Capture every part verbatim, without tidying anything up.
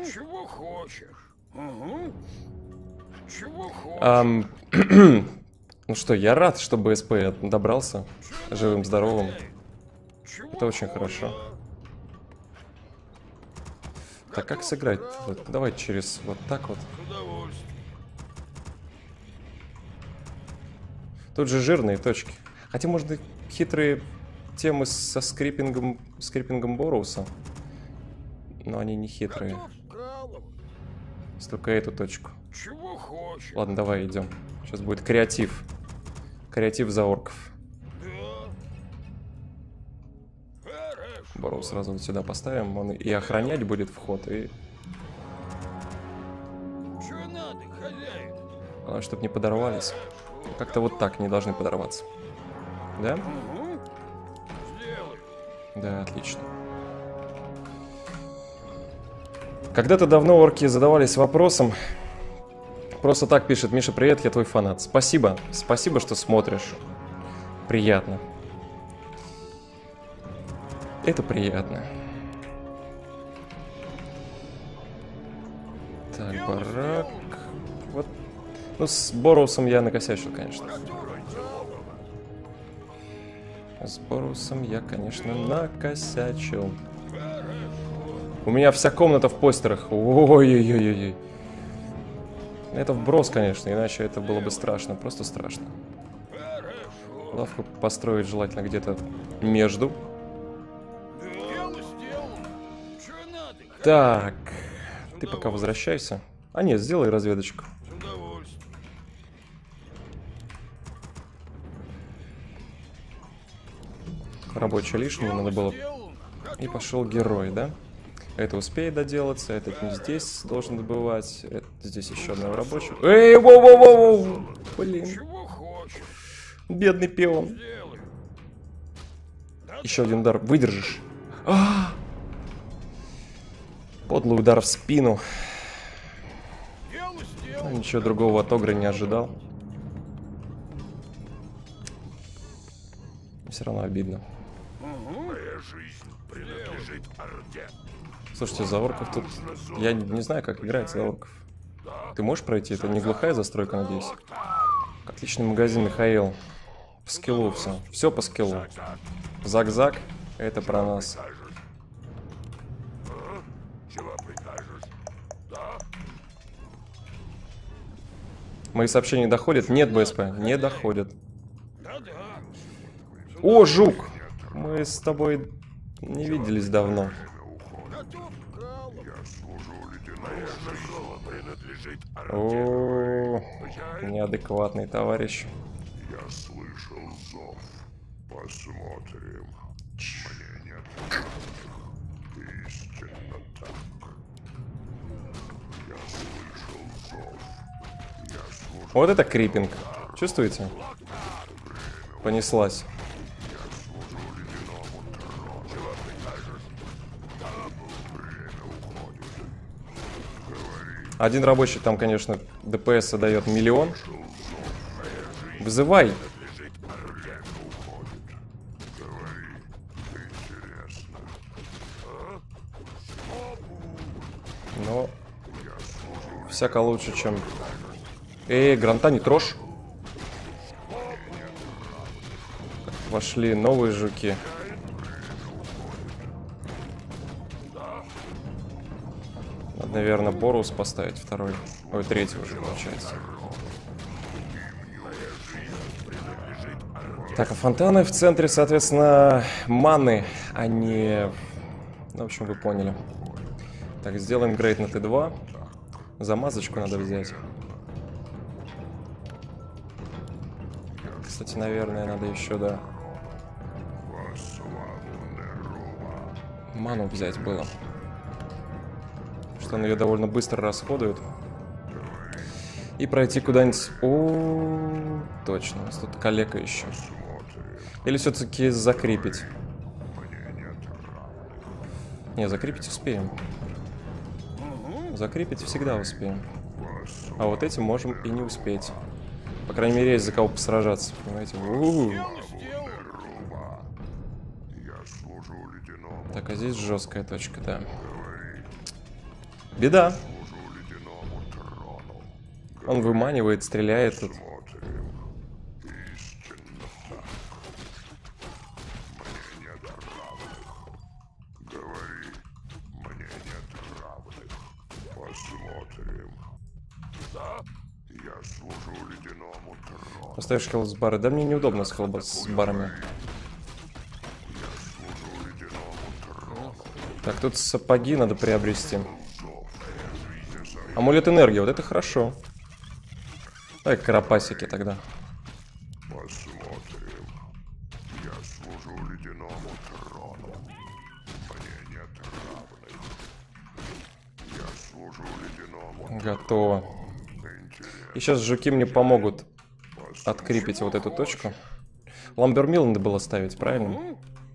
Чего хочешь? Угу. Чего хочешь? Ам, ну что, я рад, что БСП добрался живым, здоровым. Чего Это очень хочешь? хорошо. Так, как сыграть? Вот, давай через вот так вот. С удовольствием. Тут же жирные точки. Хотя, может быть, хитрые темы со скрипингом, скрипингом Боруса. Но они не хитрые. Готов вкалывать. Только эту точку. Чего хочешь? Ладно, давай идем. Сейчас будет креатив. Креатив за орков. Да. Хорошо. Бору сразу вот сюда поставим. Он и охранять будет вход, и... Чего надо, хозяин? Главное, чтобы не подорвались. Как-то вот так не должны подорваться. Да? Угу. Сделай. Да, отлично. Когда-то давно орки задавались вопросом. Просто так пишет: Миша, привет, я твой фанат. Спасибо. Спасибо, что смотришь. Приятно. Это приятно. Так, барак. Вот. Ну, с Борусом я накосячил, конечно. С Борусом я, конечно, накосячил. У меня вся комната в постерах. Ой-ой-ой-ой. Это вброс, конечно, иначе это было бы страшно. Просто страшно. Лавку построить желательно где-то между. Так. Ты пока возвращайся. А нет, сделай разведочку. Рабочее лишнее надо было. И пошел герой, да? Это успеет доделаться, этот не здесь должен добывать. Это здесь еще одного рабочего. Эй, воу-воу-воу! Блин. Бедный пион. Еще один удар. Выдержишь. А-а-а! Подлый удар в спину. Ну, ничего другого от Огра не ожидал. Все равно обидно. Моя жизнь принадлежит Орде. Слушайте, за орков тут... Я не знаю, как играть за орков. Ты можешь пройти? Это не глухая застройка, надеюсь? Отличный магазин, Михаил. По скиллу все. Все по скиллу. Заг-заг. Это про нас. Мои сообщения доходят? Нет, БСП. Не доходят. О, жук! Мы с тобой не виделись давно. О, неадекватный товарищ. Я слышал зов. Посмотрим. Мне нет. Истинно так. Я слышал зов. Я служу. Вот это крипинг. Чувствуете? Понеслась. Один рабочий там, конечно, ДПС дает миллион. Вызывай. Но всяко лучше, чем... Эй, гранта не трожь. Вошли новые жуки. Надо, наверное, Борус поставить второй. Ой, третий уже получается. Так, а фонтаны в центре, соответственно, маны, а не... Ну, в общем, вы поняли. Так, сделаем грейд на Т два. Замазочку надо взять. Кстати, наверное, надо еще, да. Ману взять было. Что он ее довольно быстро расходует. И пройти куда-нибудь... О, точно, у нас тут калека еще. Или все-таки закрепить? Не, закрепить успеем. Закрепить всегда успеем. А вот этим можем и не успеть. По крайней мере, есть за кого посражаться, понимаете? У-у-у. Так, а здесь жесткая точка, да. Беда. Служу ледяному трону. Он выманивает, стреляет тут. Смотрим. Истинно так. Мне нет равных. Говори. Мне нет равных. Посмотрим. Да? Я служу ледяному трону. Поставишь хелсбары. Да мне неудобно с хелсбарами. Служу ледяному трону. Так, тут сапоги надо приобрести. Амулет энергии, вот это хорошо. Давай карапасики тогда. Посмотрим. Я служу ледяному трону. Мне нет равных. Я служу ледяному. Готово. Интересно. И сейчас жуки мне помогут открепить вот эту точку. Ламбермилл надо было ставить, правильно?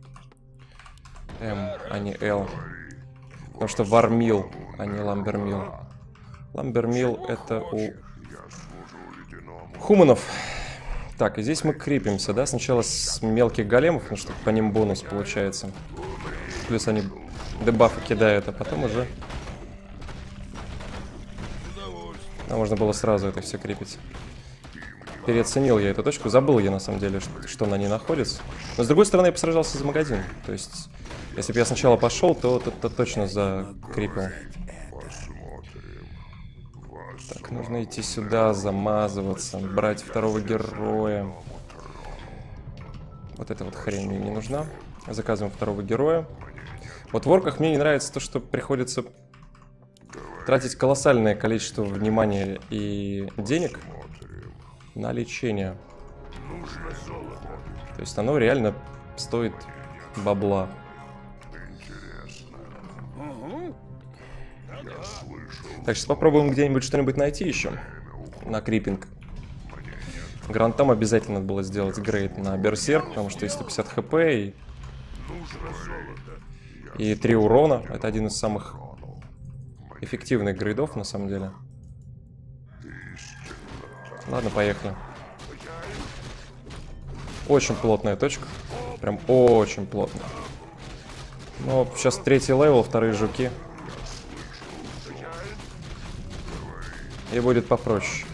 М, а не Л. Потому что Вармилл, а не Ламбермилл. Ламбермилл это у Я служу ледяному. хуманов. Так, и здесь мы крепимся, да? Сначала с мелких големов, ну что по ним бонус получается. Плюс они дебафы кидают, а потом уже... А можно было сразу это все крепить. Переоценил я эту точку. Забыл я на самом деле, что, что на ней находится. Но с другой стороны, я посражался за магазин. То есть, если бы я сначала пошел, то это точно закрепил. Так, нужно идти сюда, замазываться, брать второго героя. Вот эта вот хрень мне не нужна. Заказываем второго героя. Вот в орках мне не нравится то, что приходится тратить колоссальное количество внимания и денег на лечение. То есть оно реально стоит бабла. Так, сейчас попробуем где-нибудь что-нибудь найти еще на крипинг. Грантам обязательно надо было сделать грейд на берсерк, потому что есть сто пятьдесят хп и... и три урона. Это один из самых эффективных грейдов на самом деле. Ладно, поехали. Очень плотная точка. Прям очень плотная. Но сейчас третий левел, вторые жуки. И будет попроще.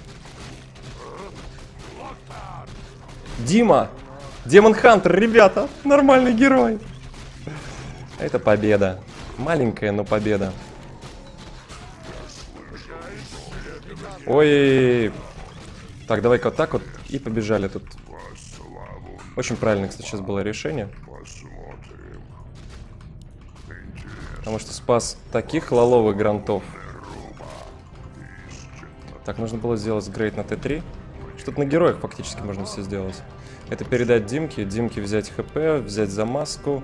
Дима! Демон Хантер, ребята! Нормальный герой! Это победа. Маленькая, но победа. Ой! Так, давай-ка вот так вот и побежали тут. Очень правильно, кстати, сейчас было решение. Потому что спас таких лоловых грантов. Так, нужно было сделать грейд на Т три. Что-то на героях фактически можно все сделать. Это передать Димке, Димке взять хп, взять замазку.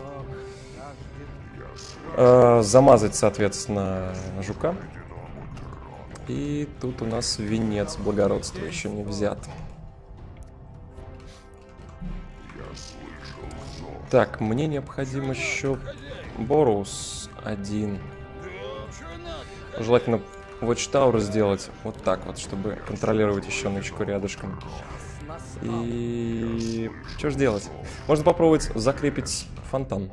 Э, замазать, соответственно, жука. И тут у нас венец благородства еще не взят. Так, мне необходим еще Борус один. Желательно Watch Tower сделать вот так вот, чтобы контролировать еще нычку рядышком. И что ж делать? Можно попробовать закрепить фонтан.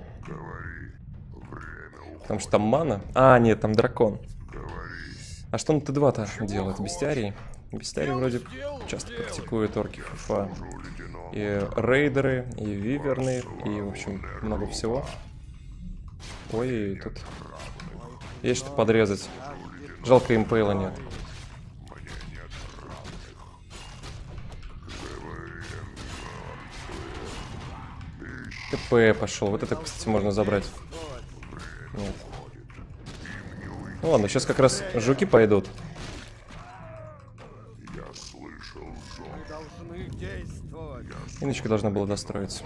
Потому что там мана. А, нет, там дракон. А что на Т два-то делает? Бестиарий? Бестиарий вроде часто практикует орки ФФА. И рейдеры, и виверны, и, в общем, много всего. Ой, тут есть что подрезать. Жалко, импейла нет. ТП пошел. Вот это, кстати, можно забрать. Нет. Ну ладно, сейчас как раз жуки пойдут. Иночка должна была достроиться.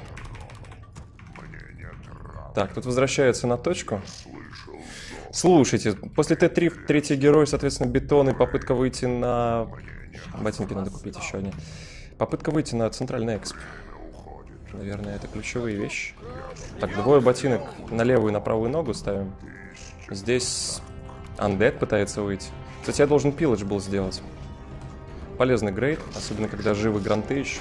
Так, тут возвращается на точку. Слушайте, после Т три третий герой, соответственно, бетон и попытка выйти на... Ботинки надо купить еще одни. Попытка выйти на центральный эксп. Наверное, это ключевые вещи. Так, двое ботинок на левую и на правую ногу ставим. Здесь Undead пытается выйти. Кстати, я должен пилладж был сделать. Полезный грейд, особенно когда живы гранты еще.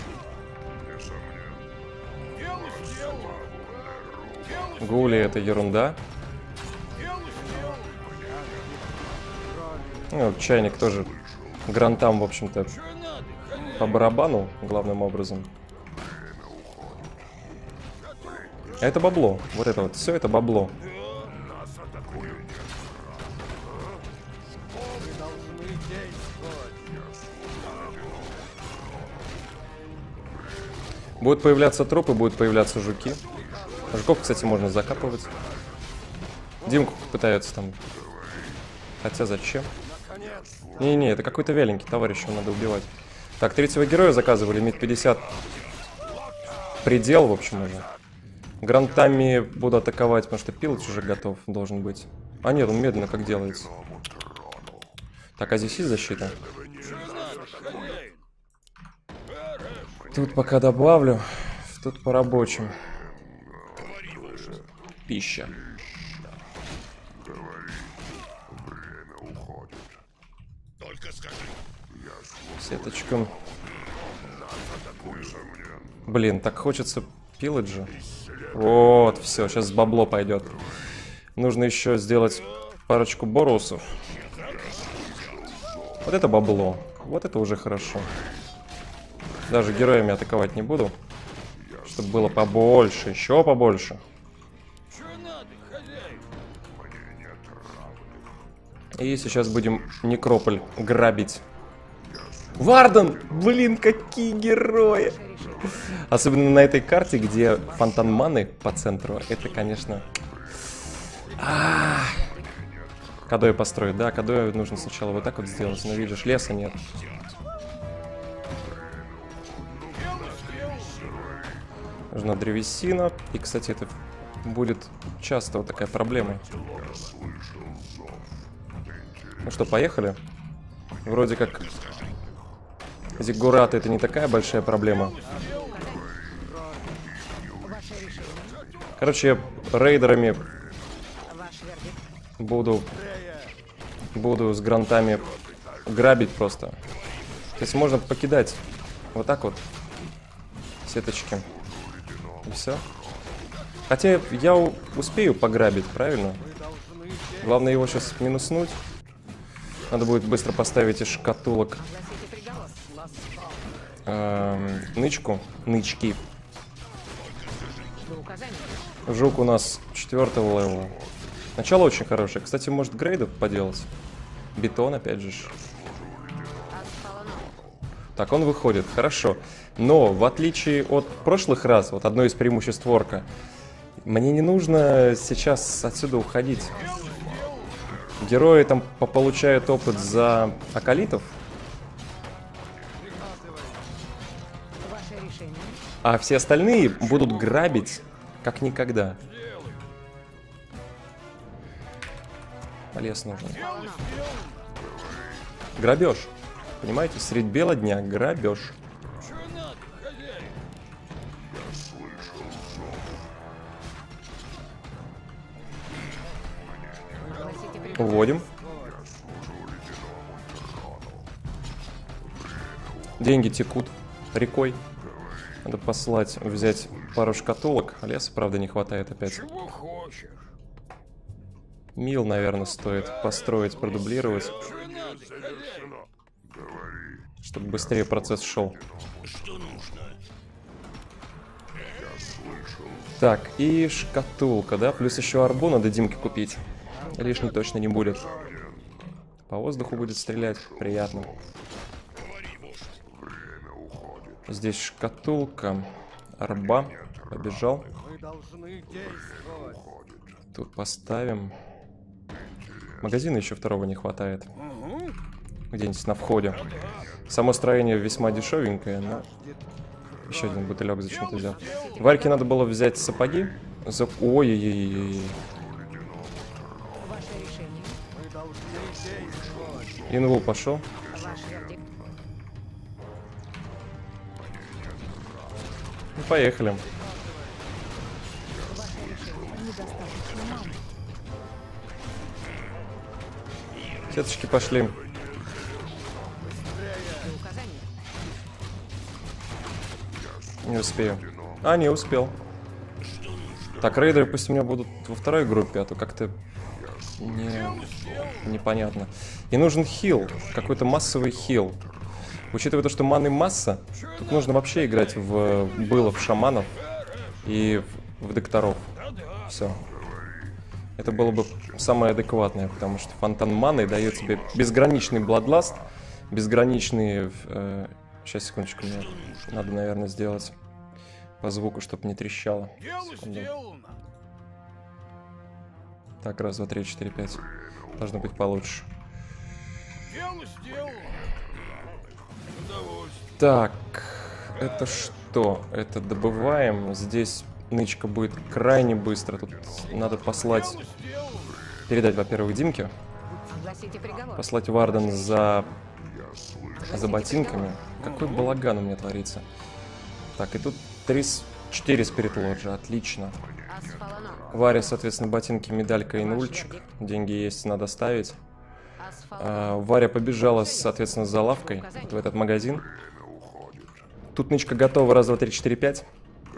Гули — это ерунда. Ну, чайник тоже грантам, в общем-то, Чё надо, хозяин? по барабану, главным образом. А это бабло. Вот это вот. Все это бабло. Нас атакуют. Мы должны действовать. Будут появляться трупы, будут появляться жуки. Жуков, кстати, можно закапывать. Димку пытаются там. Хотя зачем? Не-не, это какой-то вяленький товарищ, его надо убивать. Так, третьего героя заказывали, мид пятьдесят. Предел, в общем, уже. Грантами буду атаковать, потому что пилотч уже готов, должен быть. А нет, он медленно как делается. Так, а здесь есть защита? Чё надо, хозяин? Тут пока добавлю. Тут по рабочим. Пища. Время уходит. Только скажи. Сеточка. Блин, так хочется пилотджа. Вот, все, сейчас бабло пойдет. Нужно еще сделать парочку борусов. Вот это бабло. Вот это уже хорошо. Даже героями атаковать не буду. Чтобы было побольше, еще побольше. Чё надо, хозяин? И сейчас будем Некрополь грабить. Варден! Блин, какие герои! Особенно на этой карте, где фонтан маны по центру. Это, конечно... А-а-а. Кадой построить. Да, Кадой нужно сначала вот так вот сделать. Но видишь, леса нет. Нужна древесина. И, кстати, это будет часто вот такая проблема. Ну что, поехали? Вроде как зиггураты — это не такая большая проблема. Короче, рейдерами буду буду с грантами грабить просто. То есть можно покидать вот так вот сеточки. И все. Хотя я успею пограбить, правильно? Главное его сейчас минуснуть. Надо будет быстро поставить из шкатулок эм, нычку, нычки. Жук у нас четвертого левела. Начало очень хорошее. Кстати, может грейдов поделать. Бетон, опять же. Так, он выходит, хорошо. Но, в отличие от прошлых раз, вот одно из преимуществ Ворка, мне не нужно сейчас отсюда уходить. Герои там получают опыт за акалитов. А все остальные будут грабить как никогда. Лес нужен. Грабеж. Понимаете, средь бела дня грабеж. Чё надо, хозяин? Уводим. Деньги текут рекой. Надо послать, взять пару шкатулок. Леса, правда, не хватает опять. Чего хочешь? Мил, наверное, стоит построить, продублировать, Чё надо, хозяин? чтобы быстрее процесс шел. Что нужно? Так, и шкатулка, да? Плюс еще арбу надо Димке купить. Лишний точно не будет. По воздуху будет стрелять. Приятно. Здесь шкатулка. Арба. Побежал. Мы должны действовать. Тут поставим. Магазина еще второго не хватает. Где-нибудь на входе. Само строение весьма дешевенькое, но... Еще один бутылек зачем-то взял. Варьке надо было взять сапоги. За... Ой-ой-ой-ой. Инвул пошел. Ну, поехали. Сеточки пошли. Не успею. А, не успел. Так, рейдеры пусть у меня будут во второй группе, а то как-то Не... Непонятно. И нужен хил. Какой-то массовый хил. Учитывая то, что маны масса, тут нужно вообще играть в было в шаманов и в, в докторов. Все. Это было бы самое адекватное, потому что фонтан маны дает тебе безграничный бладласт, безграничный... Э, сейчас, секундочку, мне надо, наверное, сделать по звуку, чтобы не трещало. Секунду. Так, раз, два, три, четыре, пять. Должно быть получше. Так, это что? Это добываем. Здесь нычка будет крайне быстро. Тут надо послать... Передать, во-первых, Димке. Послать Варден за... За ботинками. Какой балаган у меня творится. Так, и тут три... четыре спирит-лоджа. Отлично. Варе, соответственно, ботинки, медалька и нульчик. Деньги есть, надо ставить. А, Варя побежала, соответственно, за лавкой. Вот в этот магазин. Тут нычка готова. Раз, два, три, четыре, пять.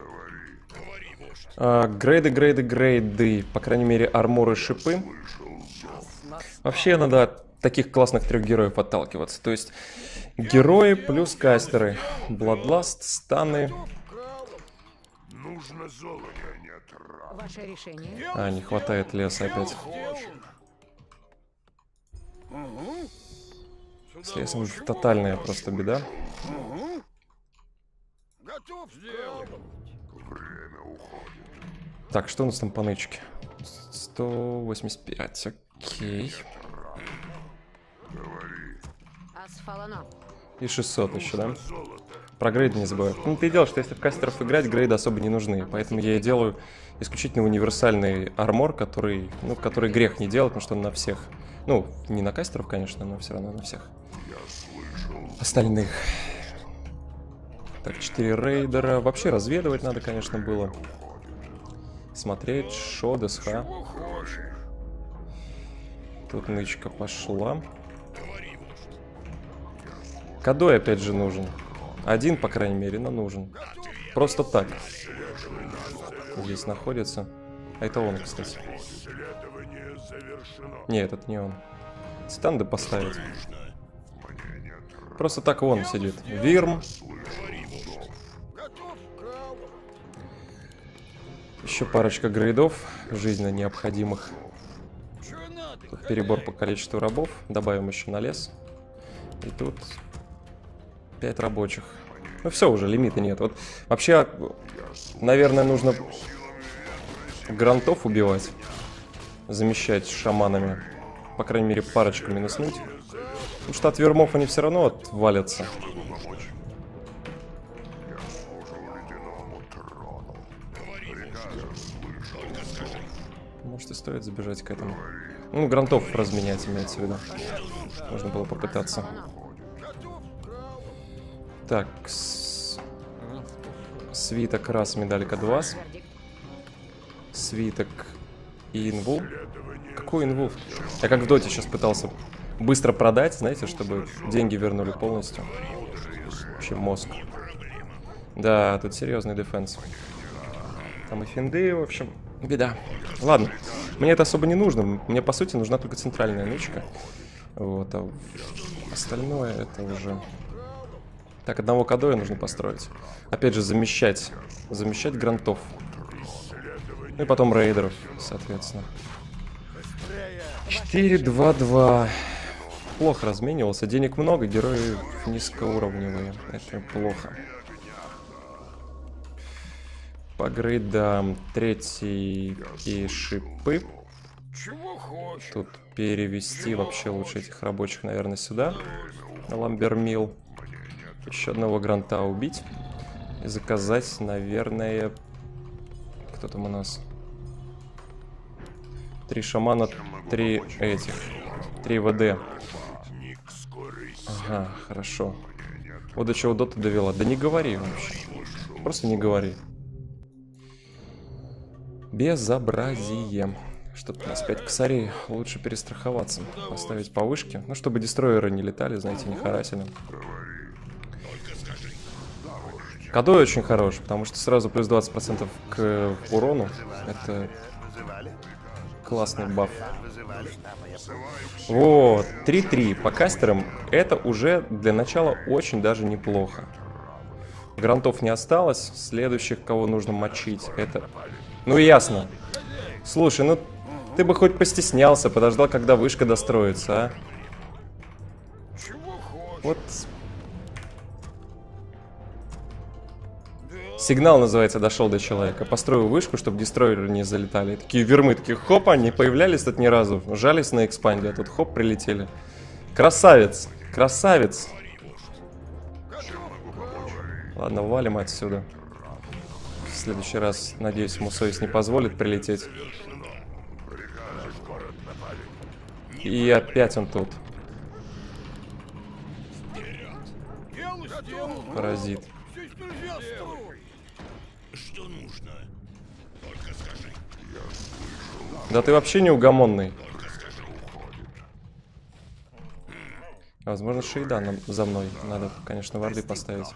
А, грейды, грейды, грейды. По крайней мере, арморы, шипы. Вообще, надо от таких классных трех героев отталкиваться. То есть, герои плюс кастеры. Бладласт, станы. Нужно золото, нет. Ваше решение. А, не хватает леса опять. С лесом тотальная просто беда. Так, что у нас там по нычке? сто восемьдесят пять, окей. И шестьсот еще, да? Про грейды не забывай. Ну, ты дело, что если в кастеров играть, грейды особо не нужны. Поэтому я и делаю исключительно универсальный армор, который, ну, который грех не делать, потому что он на всех. Ну, не на кастеров, конечно, но все равно на всех остальных. Так, четыре рейдера. Вообще разведывать надо, конечно, было. Смотреть, шо, ДСХ. Тут нычка пошла. Кадой опять же нужен. Один, по крайней мере, но нужен. Просто так. Здесь находится. А это он, кстати. Нет, это не он. Стенды поставить. Просто так вон сидит. Вирм. Еще парочка грейдов, жизненно необходимых. Тут перебор по количеству рабов. Добавим еще на лес. И тут пять рабочих. Ну все, уже лимита нет. Вот вообще, наверное, нужно грантов убивать. Замещать шаманами. По крайней мере, парочку минуснуть. Потому что от вермов они все равно отвалятся. Может и стоит забежать к этому. Ну, грантов разменять имеется в виду. Можно было попытаться. Так, с... свиток раз, медалька два. Свиток и инвул. Какой инвул? Я как в доте сейчас пытался быстро продать, знаете, чтобы деньги вернули полностью. Вообще мозг. Да, тут серьезный дефенс. Там и финды, в общем, беда. Ладно, мне это особо не нужно. Мне, по сути, нужна только центральная нычка. Вот, а остальное это уже... Так, одного кадоя нужно построить. Опять же, замещать. Замещать грантов. Ну и потом рейдеров, соответственно. четыре, два, два. Плохо разменивался. Денег много, герои низкоуровневые. Это плохо. По грейдам третий и шипы. Тут перевести вообще лучше этих рабочих, наверное, сюда. На ламбермилл. Еще одного гранта убить. И заказать, наверное... Кто там у нас? Три шамана, три этих. Три ВД. Ага, хорошо. Вот до чего дота довела. Да не говори вообще. Просто не говори. Безобразие. Что-то у нас пять косарей. Лучше перестраховаться. Поставить по вышке. Ну, чтобы дестройеры не летали, знаете, не харасили. Кадой очень хорош, потому что сразу плюс двадцать процентов к урону. Это Классный баф. Вот, три-три. По кастерам это уже для начала очень даже неплохо. Грантов не осталось. Следующих, кого нужно мочить, это... Ну ясно. Слушай, ну ты бы хоть постеснялся, подождал, когда вышка достроится, а? Вот... Сигнал, называется, дошел до человека. Построил вышку, чтобы дестройеры не залетали. Такие вермы, такие хоп, они появлялись тут ни разу. Жались на экспанде, а тут хоп, прилетели. Красавец, красавец. Ладно, валим отсюда. В следующий раз, надеюсь, ему совесть не позволит прилететь. И опять он тут. Паразит. Что нужно? Только скажи. Да ты вообще неугомонный. Возможно, шейда нам, за мной. Надо, конечно, варды поставить.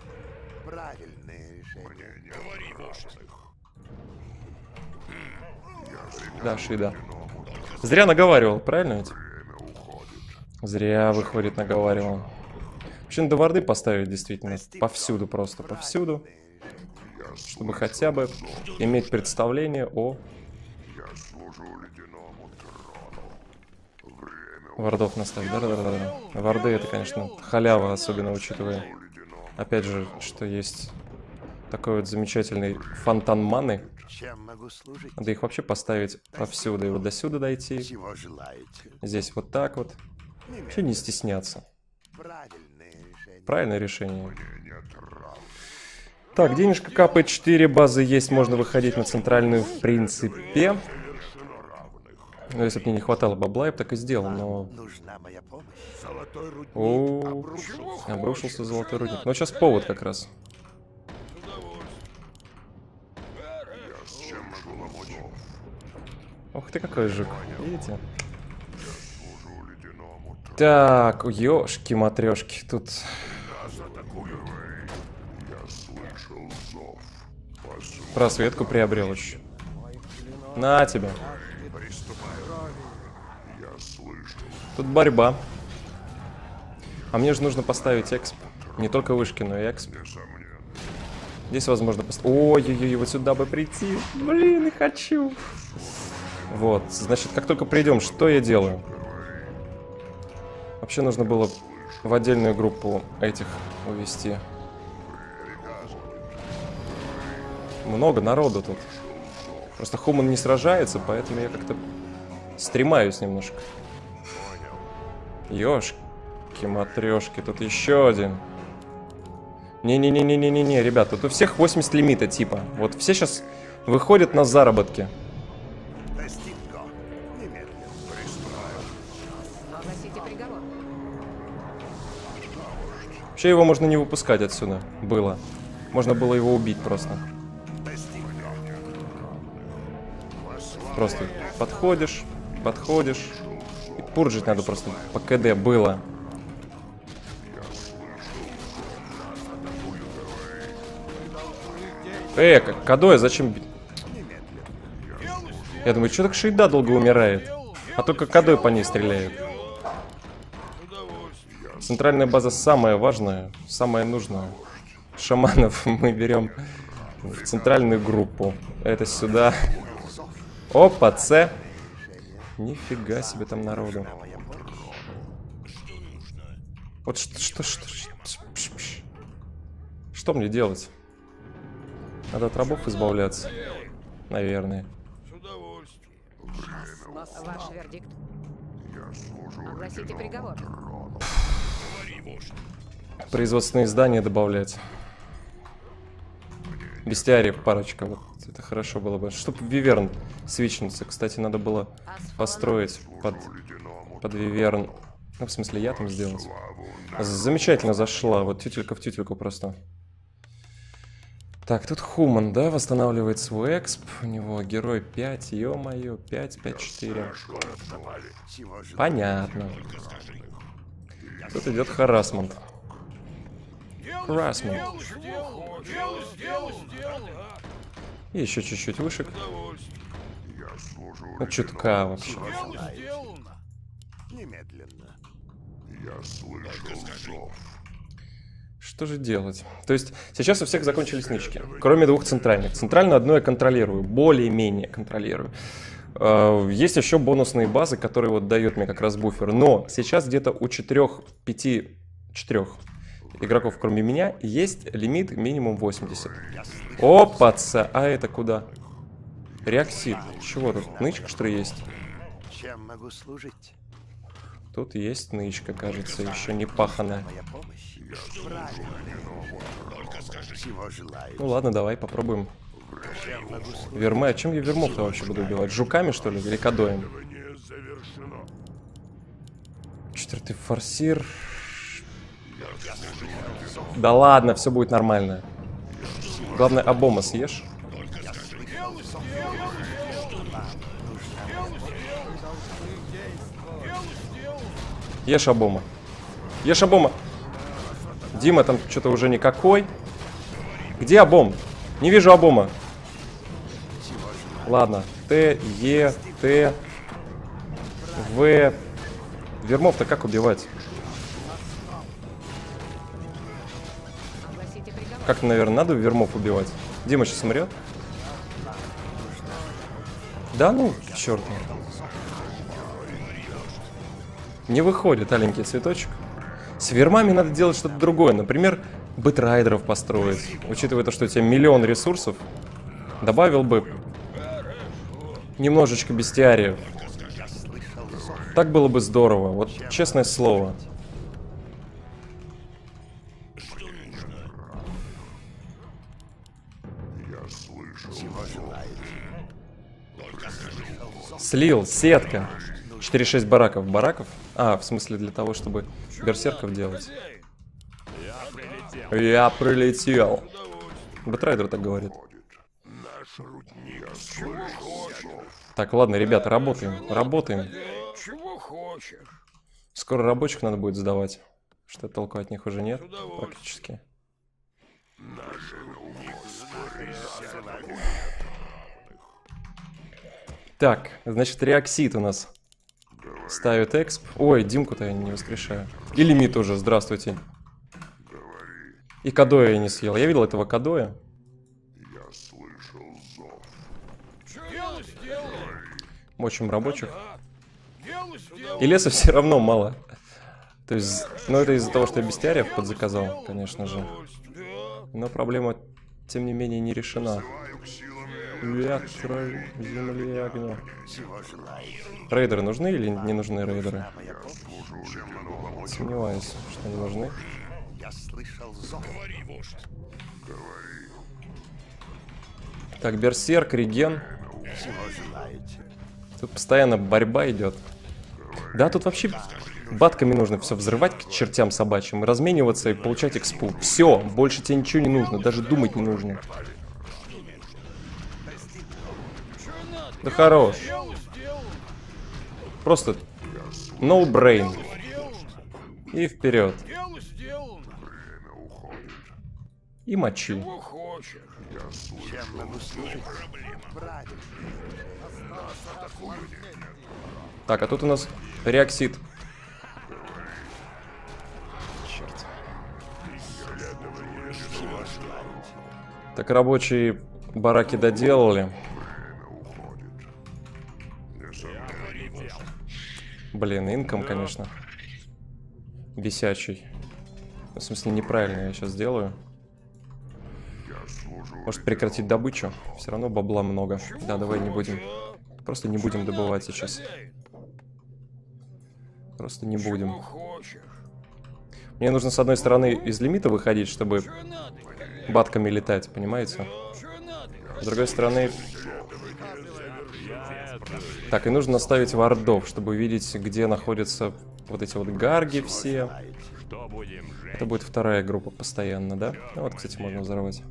Да, шейда. Зря наговаривал, правильно ведь? Зря, выходит, наговаривал. Вообще надо варды поставить, действительно. Повсюду просто, повсюду. Чтобы хотя бы иметь представление о... Вардов наставить, да-да-да. Варды это, конечно, халява, особенно учитывая, опять же, что есть такой вот замечательный фонтан маны. Надо их вообще поставить повсюду. И вот до сюда дойти. Здесь вот так вот. Вообще не стесняться. Правильное решение. Так, денежка капает, четыре базы есть, можно выходить на центральную в принципе. Ну, если бы мне не хватало бабла, я бы так и сделал, но... О, обрушился золотой рудник. Ну, сейчас повод как раз. Ух ты, какой жук, видите? Так, ёшки-матрёшки, тут... Просветку приобрел еще. На тебя. Тут борьба. А мне же нужно поставить эксп. Не только вышки, но и эксп. Здесь возможно поставить... Ой-ой-ой, вот сюда бы прийти. Блин, не хочу. Вот, значит, как только придем, что я делаю? Вообще нужно было в отдельную группу этих увести. Много народу тут. Просто Хуман не сражается, поэтому я как-то стремаюсь немножко. Ёшки-матрешки, тут еще один. Не-не-не-не-не-не, ребят, тут у всех восемьдесят лимита типа. Вот все сейчас выходят на заработки. Вообще его можно не выпускать отсюда. Было. Можно было его убить просто. Просто подходишь, подходишь. И пурджить надо просто по КД было. Э, как Кадоя, зачем бить? Я думаю, что так шейда долго умирает? А только Кадой по ней стреляет. Центральная база самая важная, самая нужная. Шаманов мы берем в центральную группу. Это сюда. Опа, С. Нифига себе там народу. Вот что, что, что, что, что мне делать? Надо от рабов избавляться. Наверное. Ваш вердикт. Огласите приговор. Производственные здания добавлять. Бестиарий парочка. Вот это хорошо было бы. Чтоб Виверн свичнуться. Кстати, надо было построить под, под Виверн. Ну, в смысле, я там сделать. Замечательно зашла. Вот тютелька в тютельку просто. Так, тут Хуман, да, восстанавливает свой эксп. У него герой пять, ё-моё, пять, пять, четыре. Понятно. Тут идет харассмент. Харассмент. И еще чуть-чуть вышек. Ну, чутка вообще. Немедленно. Я слышу зов. Что же делать? То есть сейчас у всех закончились нычки, кроме двух центральных. Центрально одно я контролирую, более-менее контролирую. Есть еще бонусные базы, которые вот дают мне как раз буфер. Но сейчас где-то у четырех, пяти, четырех игроков, кроме меня, есть лимит минимум восемьдесят. Опаца! А это куда? Реаксид. Чего тут? Нычка, что ли, есть? Чем могу служить? Тут есть нычка, кажется, еще не паханая. Моя помощь. Всего желаю. Ну ладно, давай попробуем. Чем могу служить? Вермы. А чем я вермов-то вообще буду убивать? Жуками, что ли? Или кадоем? Четвертый форсир. Да ладно, все будет нормально. Главное, обома съешь. Ешь обома. Ешь обома. Дима там что-то уже никакой. Где обом? Не вижу обома. Ладно. Т, Е, Т, В. Вермов-то как убивать? Огласите приговор. Как, наверное, надо вермов убивать? Дима сейчас умрет? Да ну, к черту. Не выходит аленький цветочек. С вермами надо делать что-то другое. Например, бэтрайдеров построить. Учитывая то, что у тебя миллион ресурсов, добавил бы немножечко бестиариев. Так было бы здорово. Вот честное слово. Слил, сетка. четыре-шесть бараков. Бараков? А, в смысле для того, чтобы берсерков делать. Я прилетел. Бэтрайдер так говорит. Так, ладно, ребята, работаем. Работаем. Чего хочешь? Скоро рабочих надо будет сдавать. Что толку от них уже нет, практически. Так, значит, реаксид у нас ставит эксп. Ой, Димку-то я не воскрешаю. И лимит уже, здравствуйте. И кадоя я не съел. Я видел этого кадоя. Я слышал зов. Дело сделано. Мочим рабочих. Дело сделано. И леса все равно мало. То есть, ну это из-за того, что я бестиариев подзаказал, конечно же. Но проблема, тем не менее, не решена. Ветра, земли, огня. Рейдеры нужны или не нужны рейдеры? Сомневаюсь, что они нужны. Я слышал зов. Говори, вождь. Так, берсерк, реген. Всего желаете? Тут постоянно борьба идет. Да, тут вообще батками нужно все взрывать к чертям собачьим, и размениваться и получать экспу. Все, больше тебе ничего не нужно, даже думать не нужно. Да хорош. Просто no brain. И вперед. Дело сделано. И мочи. Чего хочешь? Чем могу служить? Правильно. Так, а тут у нас реаксид. Черт. Так, рабочие бараки доделали. Блин, инком, конечно. Бесячий. В смысле, неправильно я сейчас делаю. Может прекратить добычу? Все равно бабла много. Да, давай не будем. Просто не будем добывать сейчас. Просто не будем. Хочешь? Мне нужно с одной стороны из лимита выходить, чтобы Что надо? батками летать, понимаете? Что надо? С другой стороны... Так, и нужно наставить вардов, чтобы увидеть, где находятся вот эти вот гарги все. Что будем жить? Это будет вторая группа постоянно, да? Ну, вот, кстати, можно взорвать.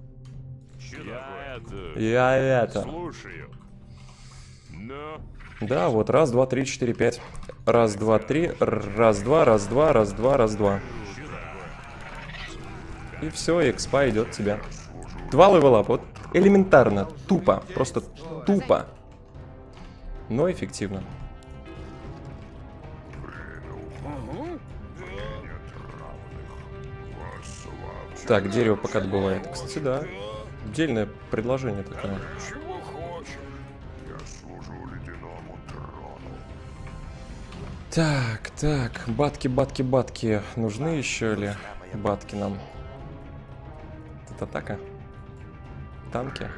Я это... Я это... Слушаю. Но... Да, вот раз, два, три, четыре, пять. Раз, два, три, раз, два, раз, два, раз, два, раз, два. И все, экспа идет тебя. Два левела, вот элементарно, тупо, просто тупо. но эффективно. Так, дерево пока добывает. Кстати, да. Отдельное предложение такое. Чего хочешь? Я служу ледяному трону. Так, так. Батки, батки, батки. Нужны еще ли батки нам? Это атака? Танки?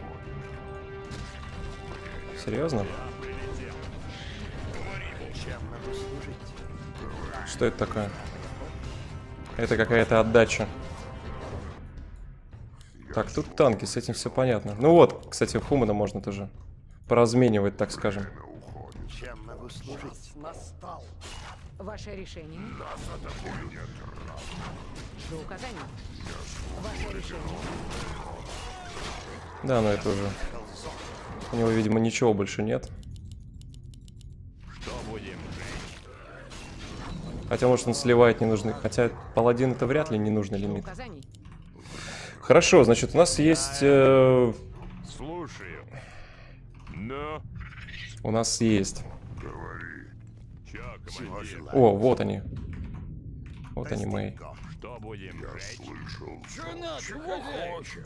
Серьезно? Что это такое? Это какая-то отдача. Так, тут танки, с этим все понятно. Ну вот, кстати, Хумана можно тоже поразменивать, так скажем. Чем могу служить? Настал. Ваше решение. Жду указаний. Ваше решение. Да, но это уже... У него, видимо, ничего больше нет. Что будем? Хотя, может, он сливает ненужный... Хотя, паладин это вряд ли ненужный Жду лимит. указаний. Хорошо, значит, у нас есть... э, Слушаю. Ну, У нас есть... чё, командир? О, вот они. Вот они мои. Что будем жечь? Чего хочешь?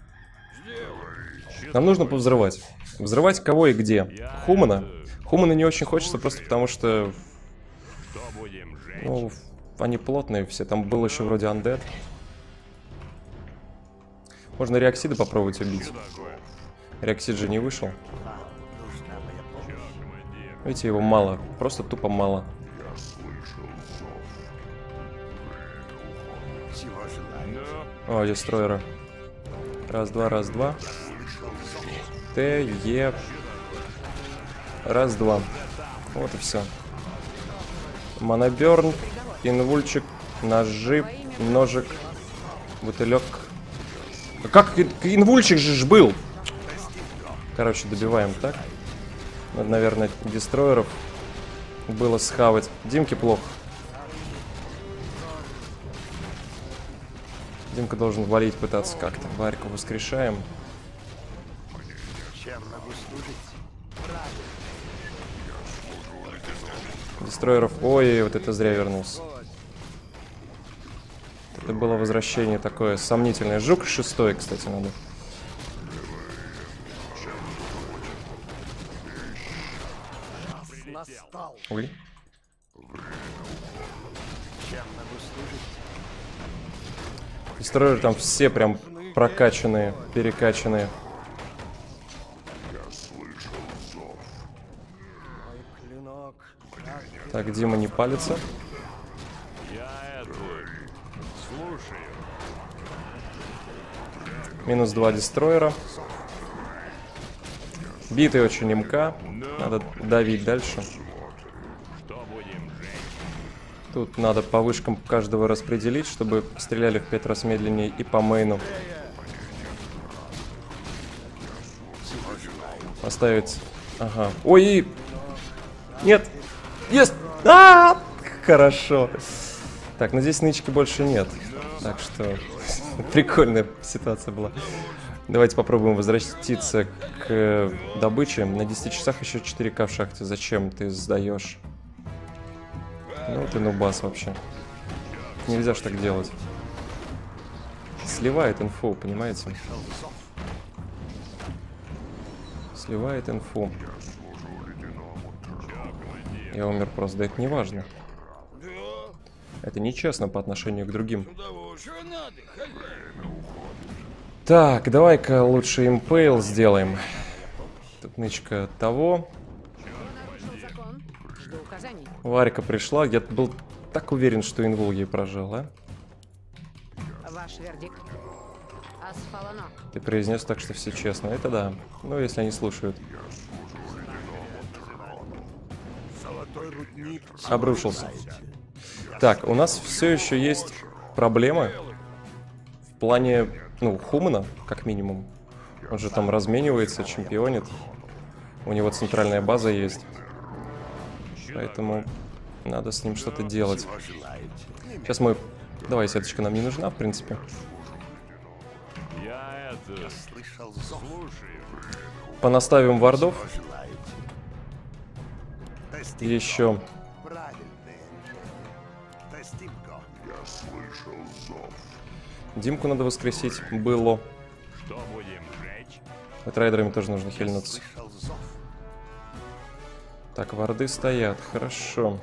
Нам нужно повзрывать. Взрывать кого и где? Хумана? Хумана не очень хочется, просто потому что... Что будем жечь? Ну, они плотные все. Там был еще вроде андед. Можно реоксида попробовать убить. Реоксид же не вышел. Видите, его мало. Просто тупо мало. Ну, О, дестройеры. Раз, два, раз, два. Т, Е. Раз, два. Вот и все. Моноберн, инвульчик, ножи, ножик, бутылек. А как инвульчик же ж был? Короче, добиваем так. Надо, наверное, дестройеров было схавать. Димке плохо. Димка должен валить пытаться как-то. Варьку воскрешаем. Чем могу служить? Дестройеров. Ой, вот это зря вернулся. Это было возвращение такое сомнительное. Жук шестой, кстати, надо. Настал. Ой. Чем могу служить? Дестройеры там все прям прокачанные, перекачанные. Мой клинок. Так, Дима не палится. я это... Слушаю. Минус два дестройера. Битый очень МК. Надо давить дальше. Что будем жечь? Тут надо по вышкам каждого распределить, чтобы стреляли в пять раз медленнее, и по мейну. Поставить... Ага. Ой! Нет! Есть! А, хорошо. Так, ну здесь нычки больше нет. Так что прикольная ситуация была. Давайте попробуем возвратиться к добыче. На десяти часах еще четыре ка в шахте. Зачем ты сдаешь? Ну ты нубас вообще. Нельзя ж так делать. Сливает инфу, понимаете? Сливает инфу. Я умер просто, да это не важно. Это нечестно по отношению к другим. Так, давай-ка лучше импейл сделаем. Тут нычка того. Нарушил закон. Жду указаний. Варька пришла. Я был так уверен, что инвул ей прожил, а? Ваш вердикт. Асфалано. Ты произнес так, что все честно. Это да. Ну, если они слушают. Золотой рудник. Обрушился. Так, у нас все еще есть проблемы в плане, ну, Хумана, как минимум. Он же там разменивается, чемпионит. У него центральная база есть. Поэтому надо с ним что-то делать. Сейчас мы... Давай, сеточка нам не нужна, в принципе. Я это... Слышал зов. Слушаю. Понаставим вардов. еще. Правильное решение. Тестимко. Я слышал зов. Димку надо воскресить. Было. Что будем жечь? От райдерами тоже нужно хильнуться. Слышал зов. Так, варды стоят. Хорошо.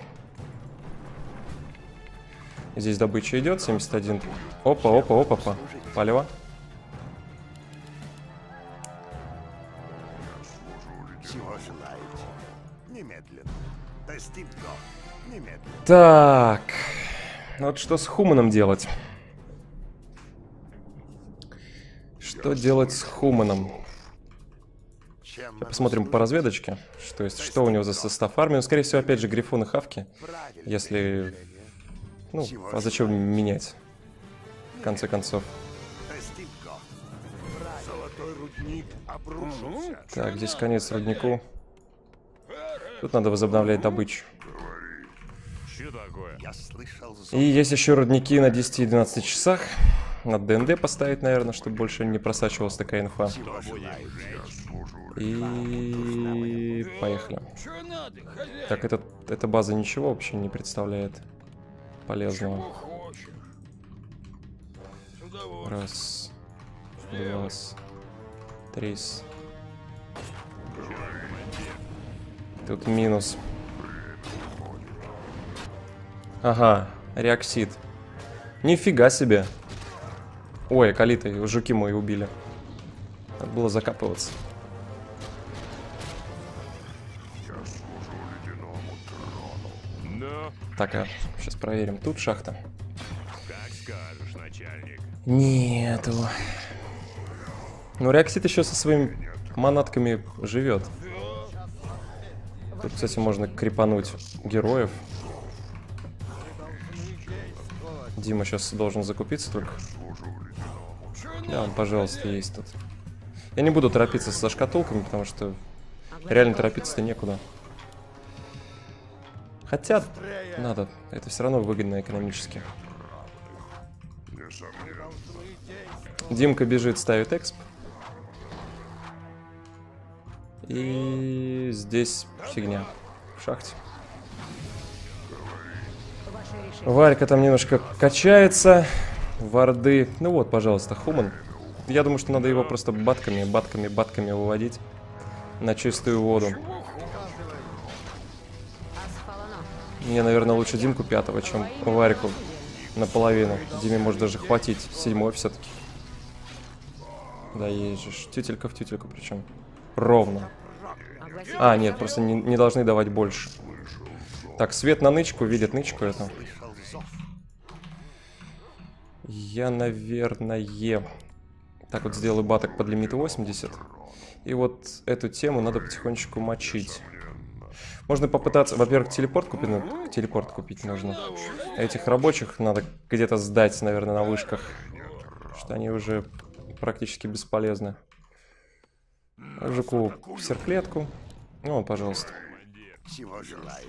Здесь добыча идет. семьдесят один. Опа, опа, опа, опа. Палево. Чего желаете? Немедленно. Тестимко. Немедленно. Так. Вот что с Хуманом делать? Что делать с Хуманом? Чем Посмотрим по разведочке, что есть, что у него за состав армии. Ну, скорее всего, опять же, грифоны хавки. правильное Если... решение. Ну, а зачем менять? В конце концов. Тестимко. Золотой рудник обрушился. Так, здесь конец руднику. Тут надо возобновлять добычу. Что такое? Я слышал зов. И есть еще рудники на десяти-двенадцати часах. Надо ДНД поставить, наверное, чтобы больше не просачивалась такая инфа. Чего желаете? И... Поехали. Так, этот, эта база ничего вообще не представляет полезного. Раз, два, три. Тут минус. Ага, реоксид. Нифига себе. Ой, калиты, жуки мои убили. Надо было закапываться. Ну, Так, а сейчас проверим. Тут шахта. как скажешь, начальник. Нету. Ну, реоксид еще со своими манатками живет. Тут, кстати, можно крепануть героев. Дима сейчас должен закупиться только. Да, он, пожалуйста, есть тут. Я не буду торопиться со шкатулками, потому что реально торопиться-то некуда. Хотя надо. Это все равно выгодно экономически. Димка бежит, ставит эксп. И здесь фигня. В шахте. Варька там немножко качается. Варды. Ну вот, пожалуйста, Хуман. Я думаю, что надо его просто батками, батками, батками выводить на чистую воду. Мне, наверное, лучше Димку пятого, чем Варьку наполовину. Диме может даже хватить. Седьмой все-таки. Да, есть же. Тютелька в тютельку причем. Ровно. А, нет, просто не, не должны давать больше. Так, свет на нычку, видит нычку эту. Я, наверное... Так вот сделаю баток под лимит восемьдесят. И вот эту тему надо потихонечку мочить. Можно попытаться... Во-первых, телепорт купить. Ну, телепорт купить нужно. Этих рабочих надо где-то сдать, наверное, на вышках. Что они уже практически бесполезны. Жуку в серклетку. Ну, пожалуйста. Чего желаете?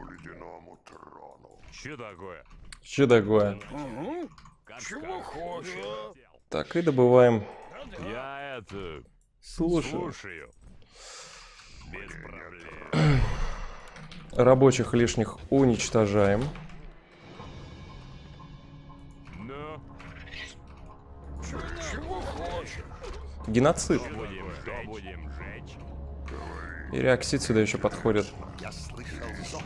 Что такое? Что такое? Как Чего хочешь? Так, и добываем. Я это... Слушаю. Слушаю. Без проблем. Рабочих лишних уничтожаем. Ну, Чего хочешь? Геноцид. будем, что будем жечь? И реоксид сюда еще подходит. Я слышал зов.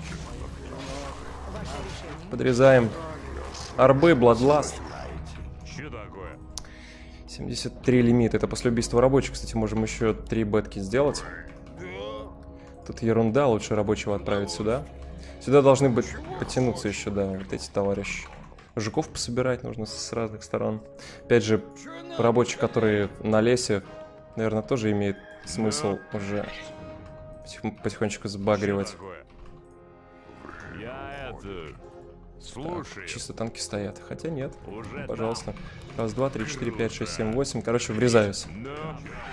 Подрезаем. Арбы, Бладласт. Что такое? семьдесят три лимит. Это после убийства рабочих. Кстати, можем еще три бетки сделать. Тут ерунда. Лучше рабочего отправить сюда. Сюда должны быть потянуться еще, да, вот эти товарищи. Жуков пособирать нужно с разных сторон. Опять же, рабочие, которые на лесе, наверное, тоже имеет смысл уже потих- потихонечку сбагривать. Что такое? Я это... Слушай. Чисто танки стоят. Хотя нет. Уже Пожалуйста. Раз, два, три, четыре, пять, шесть, семь, восемь. Короче, врезаюсь. там. Ну.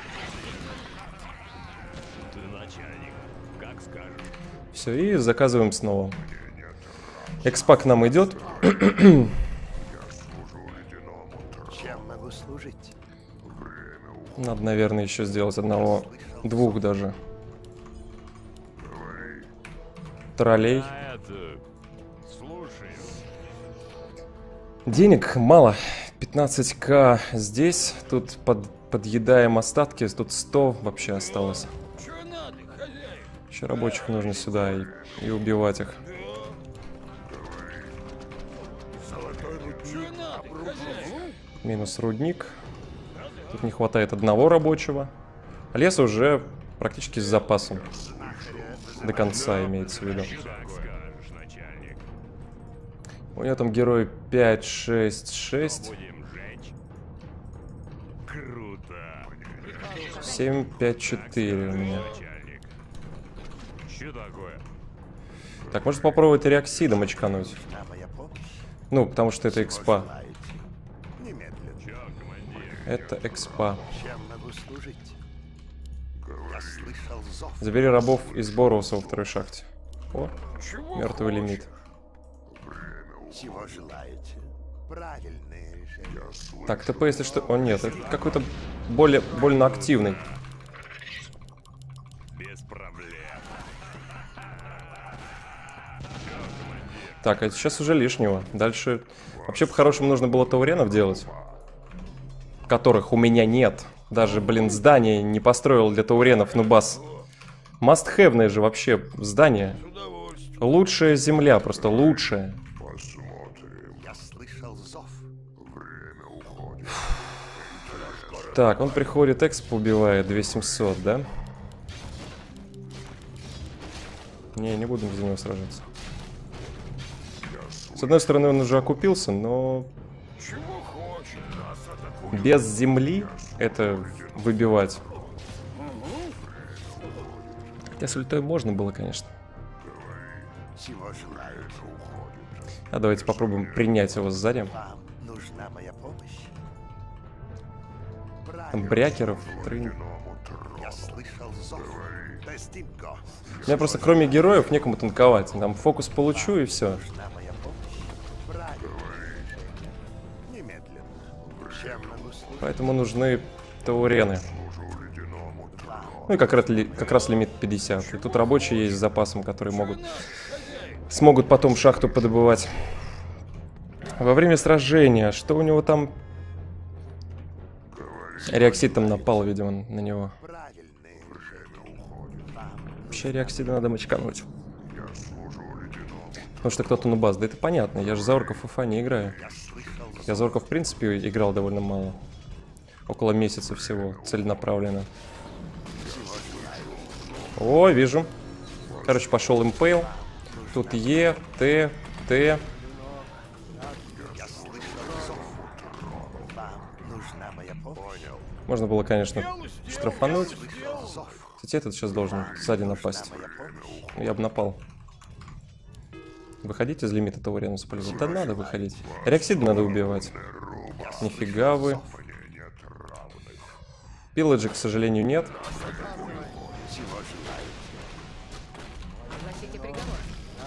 Ты начальник. Как скажешь. Все, и заказываем снова. Экспак нам идет. Чем могу служить? Надо, наверное, еще сделать одного, двух даже. троллей. А это... Слушай. Денег мало. пятнадцать ка здесь. Тут под, подъедаем остатки. Тут сто вообще осталось. Еще рабочих нужно сюда и, и убивать их. Минус рудник. Тут не хватает одного рабочего. Лес уже практически с запасом. До конца имеется в виду. Как скажешь, начальник. У него там герой пять, шесть, шесть. Будем жечь. Круто. семь, пять, четыре у меня. Начальник. Что такое? Так, может попробовать реоксидом очкануть. Нужна моя помощь? Ну, потому что это экспа. Желаете? Немедленно. Чё, командир? Это экспа. Чем могу служить? Я слышал зов. Забери рабов из Боруса во второй шахте. О, мертвый лимит. Чего желаете? Правильное решение. Так, ТП, если что... О, нет, это какой-то более, больно активный. Без проблем. Так, а сейчас уже лишнего. Дальше... Вообще, по-хорошему, нужно было тауренов делать. Которых у меня нет. Даже, блин, здание не построил для тауренов, нубас. Must-have же вообще здание. Лучшая земля, просто лучшая. Я слышал зов. Так, он приходит, эксп убивает, две тысячи семьсот, да? Не, не будем за него сражаться. С одной стороны, он уже окупился, но... Без земли это выбивать. Хотя с ультой можно было, конечно. Чего желаете? А давайте попробуем принять его сзади. Вам нужна моя помощь? Там Правильно. брякеров. Три... Я слышал зов. Тестинго. У меня просто кроме героев некому танковать. Там фокус получу и все. Нужна моя помощь? Правильное решение. Немедленно. Чем могу служить? Поэтому нужны таурены. Ну и как раз, ли- как раз лимит пятьдесят. И тут рабочие есть с запасом, которые могут... Смогут потом шахту подобывать. Во время сражения, что у него там... Реоксид там напал, видимо, на него. Правильное решение. Вам Вообще реоксида надо мочкануть. Потому что кто-то нубас. Да это понятно, я же за орков ФФА не играю. я слышал зов. Я за орков, в принципе, играл довольно мало. Около месяца всего, целенаправленно. О, вижу. Короче, пошел импейл. Тут Е, Т, Т. Я слышал зов. Вам нужна моя помощь? Можно было, конечно, штрафануть. Слышал зов. Кстати, этот сейчас должен сзади напасть. Моя помощь? Ну, я бы напал. Выходить из лимита таурена использовать? Да надо выходить. Реоксид надо убивать. Нифига вы. Пилладжи, к сожалению, нет. Огласите приговор.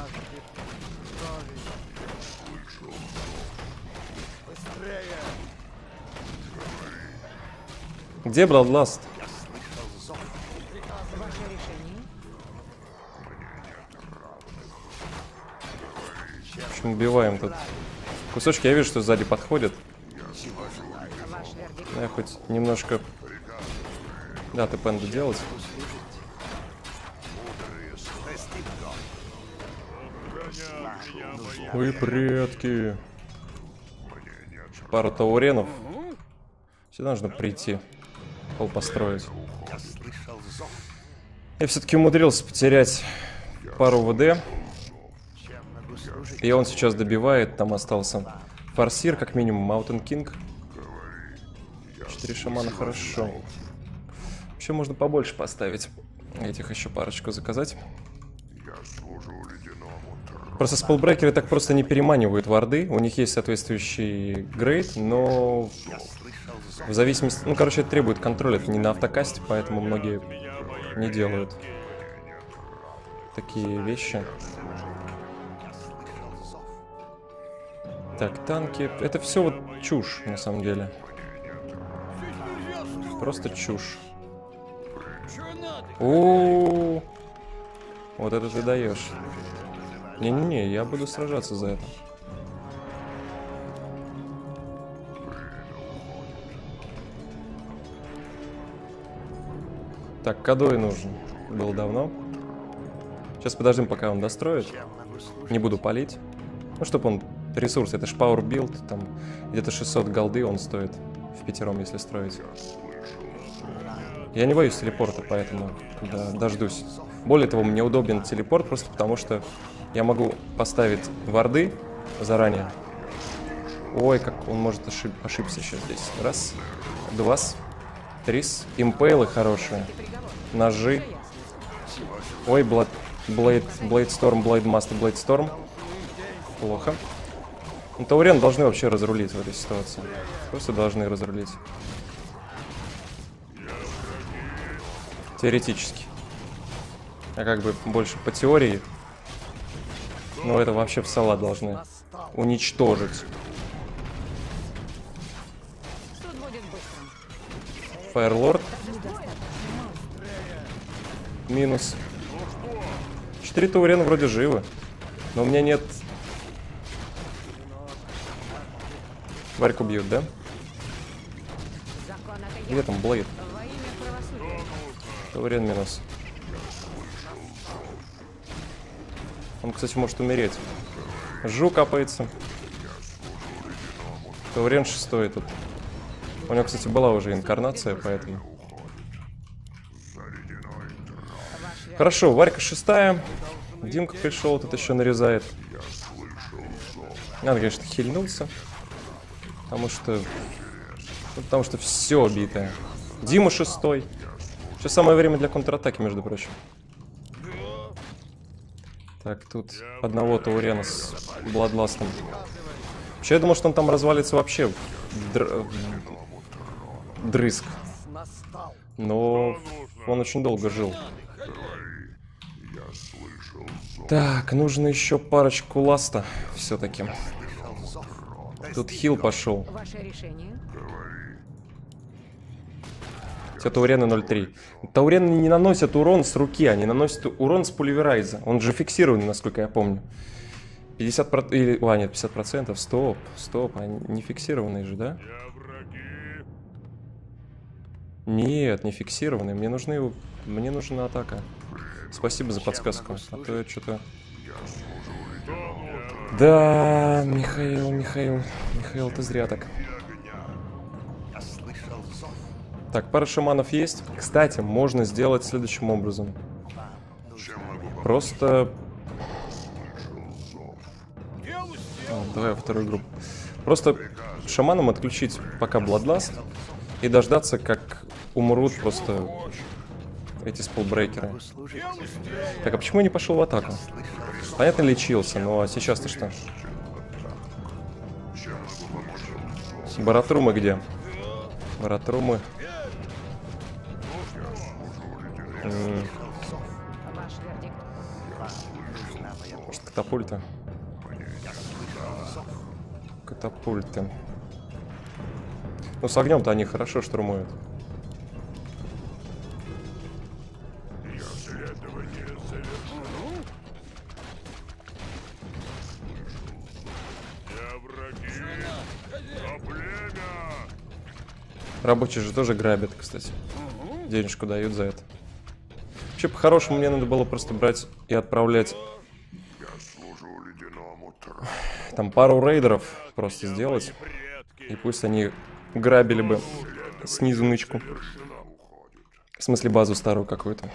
Где Бладласт? Я слышал зов. Ваше решение. В общем, убиваем тут. Кусочки я вижу, что сзади подходят. Ваш вердикт. Я хоть немножко... Да, ТП надо делать. Вы предки. Пару тауренов. Сюда нужно прийти. Пол построить. Я слышал зов. Я все-таки умудрился потерять пару ВД. Чем могу служить? И он сейчас добивает. Там остался форсир, как минимум, Маунтин Кинг. Четыре шамана, хорошо. Вообще можно побольше поставить. Этих еще парочку заказать. Просто спеллбрекеры так просто не переманивают варды. У них есть соответствующий грейд, но Я слышал зов. в зависимости... Ну, короче, это требует контроля. Это не на автокасте, поэтому многие не делают такие вещи. Я слышал зов. Так, танки. Это все вот чушь, на самом деле. Просто чушь. О, Вот это ты даешь. Не-не-не, я буду сражаться за это. Так, Кадой нужен. Был давно. Сейчас подождем, пока он достроит. Не буду палить. Ну, чтобы он... Ресурс, это ж Power Build. Там где-то шестьсот голды он стоит. В пятером, если строить. Я не боюсь телепорта, поэтому да, дождусь. Более того, мне удобен телепорт, просто потому что я могу поставить варды заранее. Ой, как он может ошиб... ошибся сейчас здесь. Раз, два, три. Импейлы хорошие. Ножи. Ой, Блад... Блейд... Блейдсторм, Блейдмастер, Блейдсторм. Плохо. Ну, Таурен должны вообще разрулить в этой ситуации. Просто должны разрулить. Теоретически. А как бы больше по теории. Ну, это вообще в салат должны уничтожить. Тут будет быстро. Фаерлорд. Минус. Четыре Таурена вроде живы. Но у меня нет... Варьку бьют, да? Закон это Где я. там Блейд? Во имя правосудия. Таурен минус. Он, кстати, может умереть. Жу капается. Таурен шестой тут. У него, кстати, была уже инкарнация, поэтому... Хорошо, Варька шестая. Димка пришел, тут еще нарезает. Надо, конечно, хильнулся. Потому что... Ну, потому что все битое. Дима шестой. Сейчас самое время для контратаки, между прочим. Так, тут одного Таурена с Бладластом. Вообще, я думал, что он там развалится вообще в др... дрызг. Но он очень долго жил. Так, нужно еще парочку ласта все-таки. Тут хил пошел. Ваше решение. Все Таурены ноль три. Таурены не наносят урон с руки, они наносят урон с пульверайза. Он же фиксированный, насколько я помню. пятьдесят процентов... Или... А, нет, пятьдесят процентов. Стоп, стоп. Они не фиксированные же, да? Нет, не фиксированные. Мне нужны... Мне нужна атака. Спасибо за подсказку. А то я что-то... Да, Михаил, Михаил. Михаил, ты зря так. Так, пара шаманов есть. Кстати, можно сделать следующим образом. Просто... А, давай во вторую группу. Просто шаманам отключить пока Бладласт и дождаться, как умрут просто эти спелбрейкеры. Так, а почему я не пошел в атаку? Понятно, лечился, но сейчас-то что? Баратрумы где? Баратрумы. М-м. Ваш вердикт. Может, катапульта? Катапульты. Ну, с огнем-то они хорошо штурмуют. Рабочие же тоже грабят, кстати. Денежку дают за это. Вообще, по-хорошему, мне надо было просто брать и отправлять там пару рейдеров просто сделать. И пусть они грабили бы снизу нычку. В смысле, базу старую какую-то.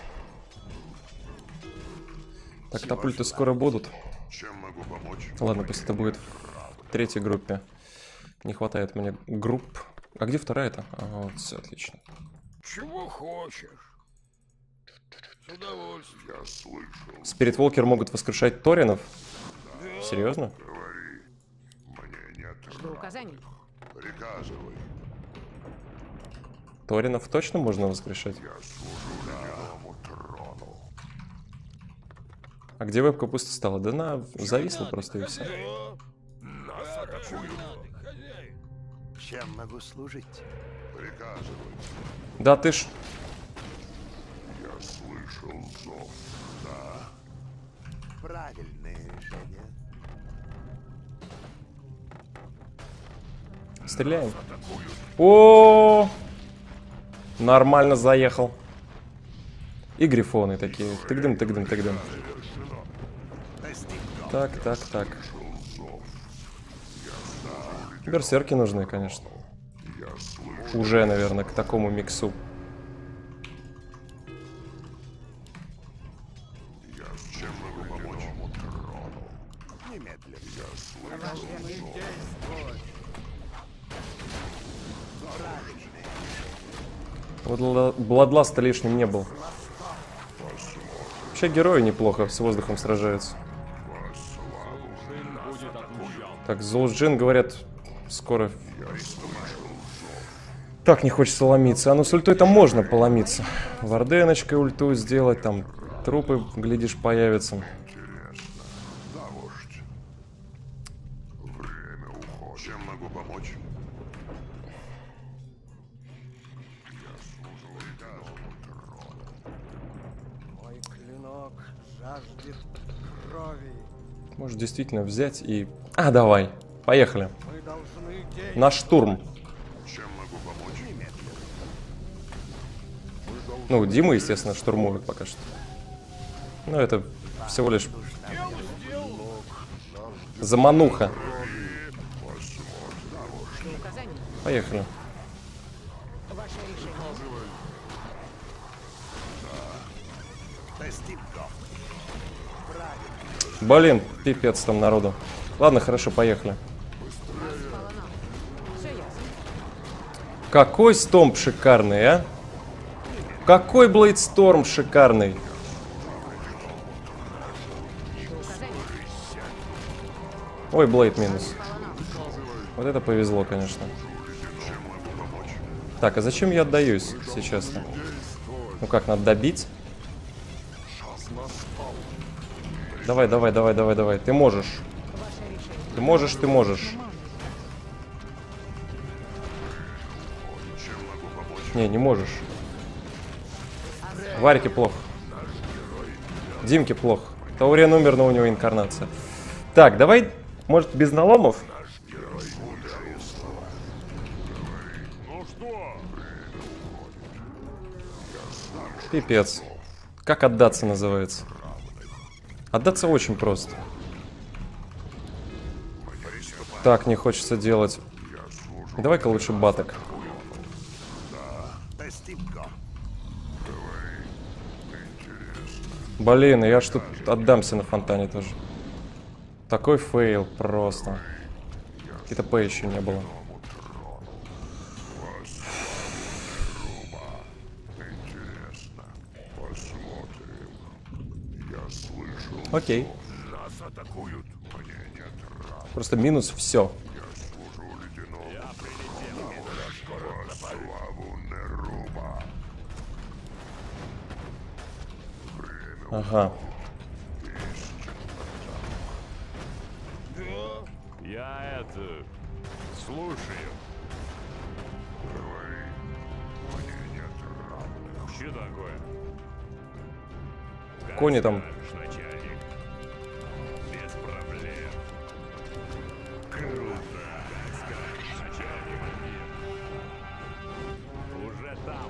Так, катапульты скоро будут. Ладно, пусть это будет в третьей группе. Не хватает мне групп. А где вторая-то? А, вот, все отлично. Чего хочешь? С удовольствием. Я слышал. Спиритволкер могут воскрешать Торинов? Серьезно? Говори. Мне нет. Жду указаний. Приказывай. Торинов точно можно воскрешать? Я служу ледяному трону. А где вебка пусто стала? Да она зависла просто и все. Нас атакуют. Чем могу служить? Приказывай. Да ты ж... Я слышал зов. Да. Правильное решение. Стреляем. О, нормально заехал. И грифоны такие. Тык-дым, тык-дым, тык-дым. Так, так, так. Берсерки нужны, конечно. Уже, наверное, к такому миксу. Немедленно. Вот Бладласта лишним не был. Вообще герои неплохо с воздухом сражаются. Так, Зулджин, говорят, скоро... Так, не хочется ломиться. А ну с ультой там можно поломиться. Варденочкой ульту сделать, там трупы, глядишь, появятся. Да, вождь. Время уходит. Чем могу помочь? Мой клинок жаждет крови. Может действительно взять и... А, давай, поехали. Мы должны действовать. На штурм. Чем могу помочь? Ну, Дима, естественно, штурмует пока что. Ну, это всего лишь замануха. Указание. Поехали. Ваше решение. Достигнуто. Блин, пипец там народу. Ладно, хорошо, поехали. Полно. Все ясно. Какой стомп шикарный, а? Какой Блейдсторм шикарный. Указание. Ой, Блейд минус. Полно. Вот это повезло, конечно. Так, а зачем я отдаюсь сейчас-то? Ну как, надо добить? Давай, давай, давай, давай, давай. Ты можешь. Ваше решение. Ты можешь, ты можешь. Не, не можешь. Варике плохо. Димке плохо. Таурен умер, но у него инкарнация. Так, давай, может, без наломов? Ну что? Пипец. Как отдаться называется? Отдаться очень просто. Так, не хочется делать. Давай-ка лучше баток. Достигнуто. Блин, я ж тут отдамся на фонтане тоже. Такой фейл просто. И ТП еще не было. Интересно. Посмотрим. Я слышу. Окей. Нас атакуют. Мне нет рад. Просто минус все. Служу ледяного. Я прилетел. Во славу Неруба. Ага. Я это... Слушаю. Мне нет равных. Что такое? Как Кони там. скажешь, начальник. Без проблем. Круто. Как скажешь, начальник. Уже там.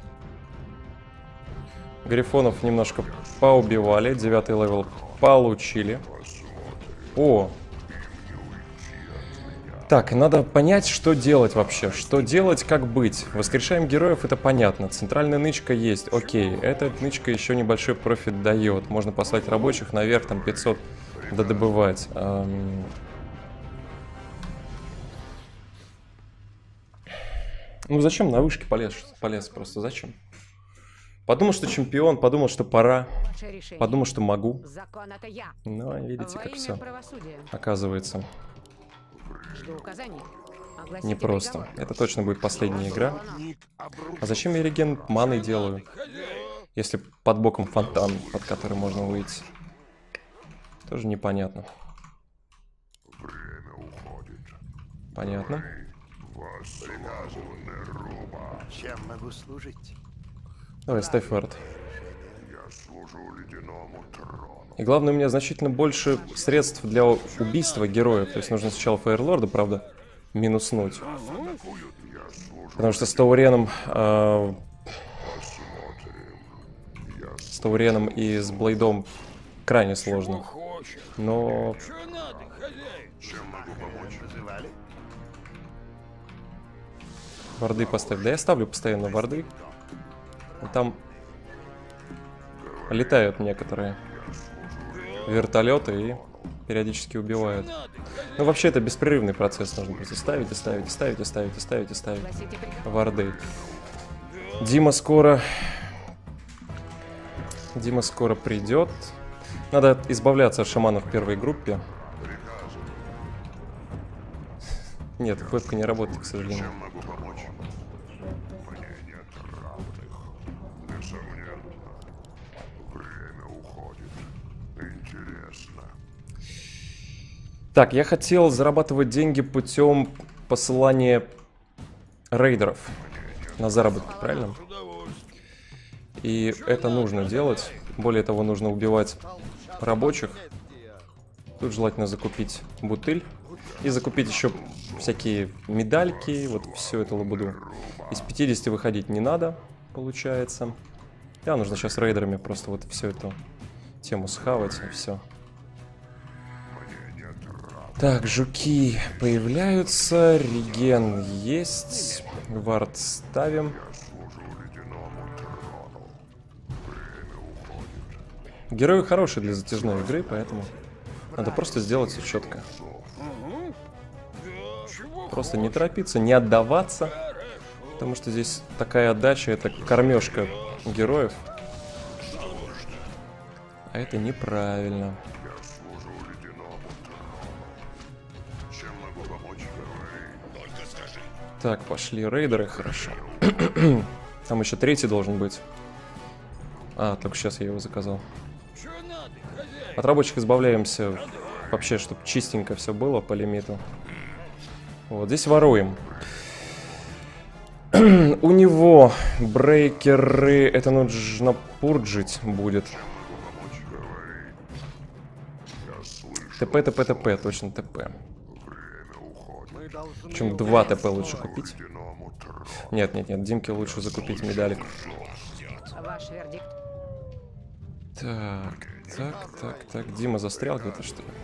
Грифонов немножко поубивали. Девятый левел получили. О! Так, надо понять, что делать вообще. Что делать, как быть. Воскрешаем героев, это понятно. Центральная нычка есть. Окей, эта нычка еще небольшой профит дает. Можно послать рабочих наверх, там пятьсот додобывать. Эм... Ну зачем на вышке полез? Полез просто, зачем? Подумал, что чемпион, подумал, что пора. Ваше решение. Подумал, что могу. Закон это я. Ну, видите, Во как имя все правосудия. оказывается. Жду указаний. Огласите Непросто. приговор. Это точно будет последняя игра. А зачем я реген маной делаю? Если под боком фонтан, под который можно выйти. Тоже непонятно. Время уходит. Понятно. Во славу Неруба. Чем могу служить? Давай, ставь вард. Я служу ледяному трону. И главное, у меня значительно больше средств для убийства героев. То есть нужно сначала Фейерлорда, правда, минуснуть. Потому что с Тауреном... Э, с Тауреном и с Блейдом крайне сложно. Но... Варды поставь. Да я ставлю постоянно варды. Там летают некоторые вертолеты и периодически убивают. Ну, вообще, это беспрерывный процесс. Нужно просто ставить и ставить, и ставить, и ставить, и ставить, и ставить. Варды. Дима скоро... Дима скоро придет. Надо избавляться от шаманов в первой группе. Нет, вебка не работает, к сожалению. Чем могу помочь? Мне нет равных. Несомненно. Время уходит. Интересно. Так, я хотел зарабатывать деньги путем посылания рейдеров на заработки, правильно? И это нужно делать. Более того, нужно убивать рабочих. Тут желательно закупить бутыль. И закупить еще всякие медальки. Вот всю эту лабуду. Из пятидесяти выходить не надо, получается. Да, нужно сейчас рейдерами просто вот всю эту тему схавать и все. Так, жуки появляются. Реген есть. Вард ставим. Герои хорошие для затяжной игры, поэтому надо просто сделать все четко. Просто не торопиться, не отдаваться. Потому что здесь такая отдача, это кормежка героев. А это неправильно. Так, пошли рейдеры, хорошо. Там еще третий должен быть. А, только сейчас я его заказал. От рабочих избавляемся вообще, чтобы чистенько все было по лимиту. Вот, здесь воруем. У него брейкеры, это нужно пурджить будет. ТП, ТП, ТП, точно ТП. Причем два ТП лучше купить. Нет, нет, нет, Димке лучше закупить медалик. Ваш вердикт. Так, так, так, так. Дима застрял где-то, что ли?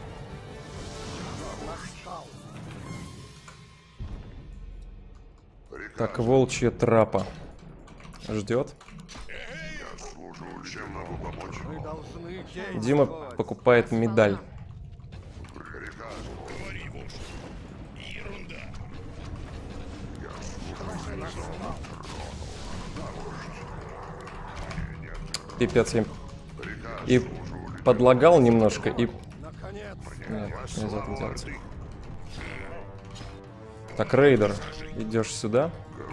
Так, волчья трапа. Ждет. Дима покупает медаль. Пипец, я и подлагал немножко, и... Нет, нельзя так делать. Так, рейдер, идешь сюда.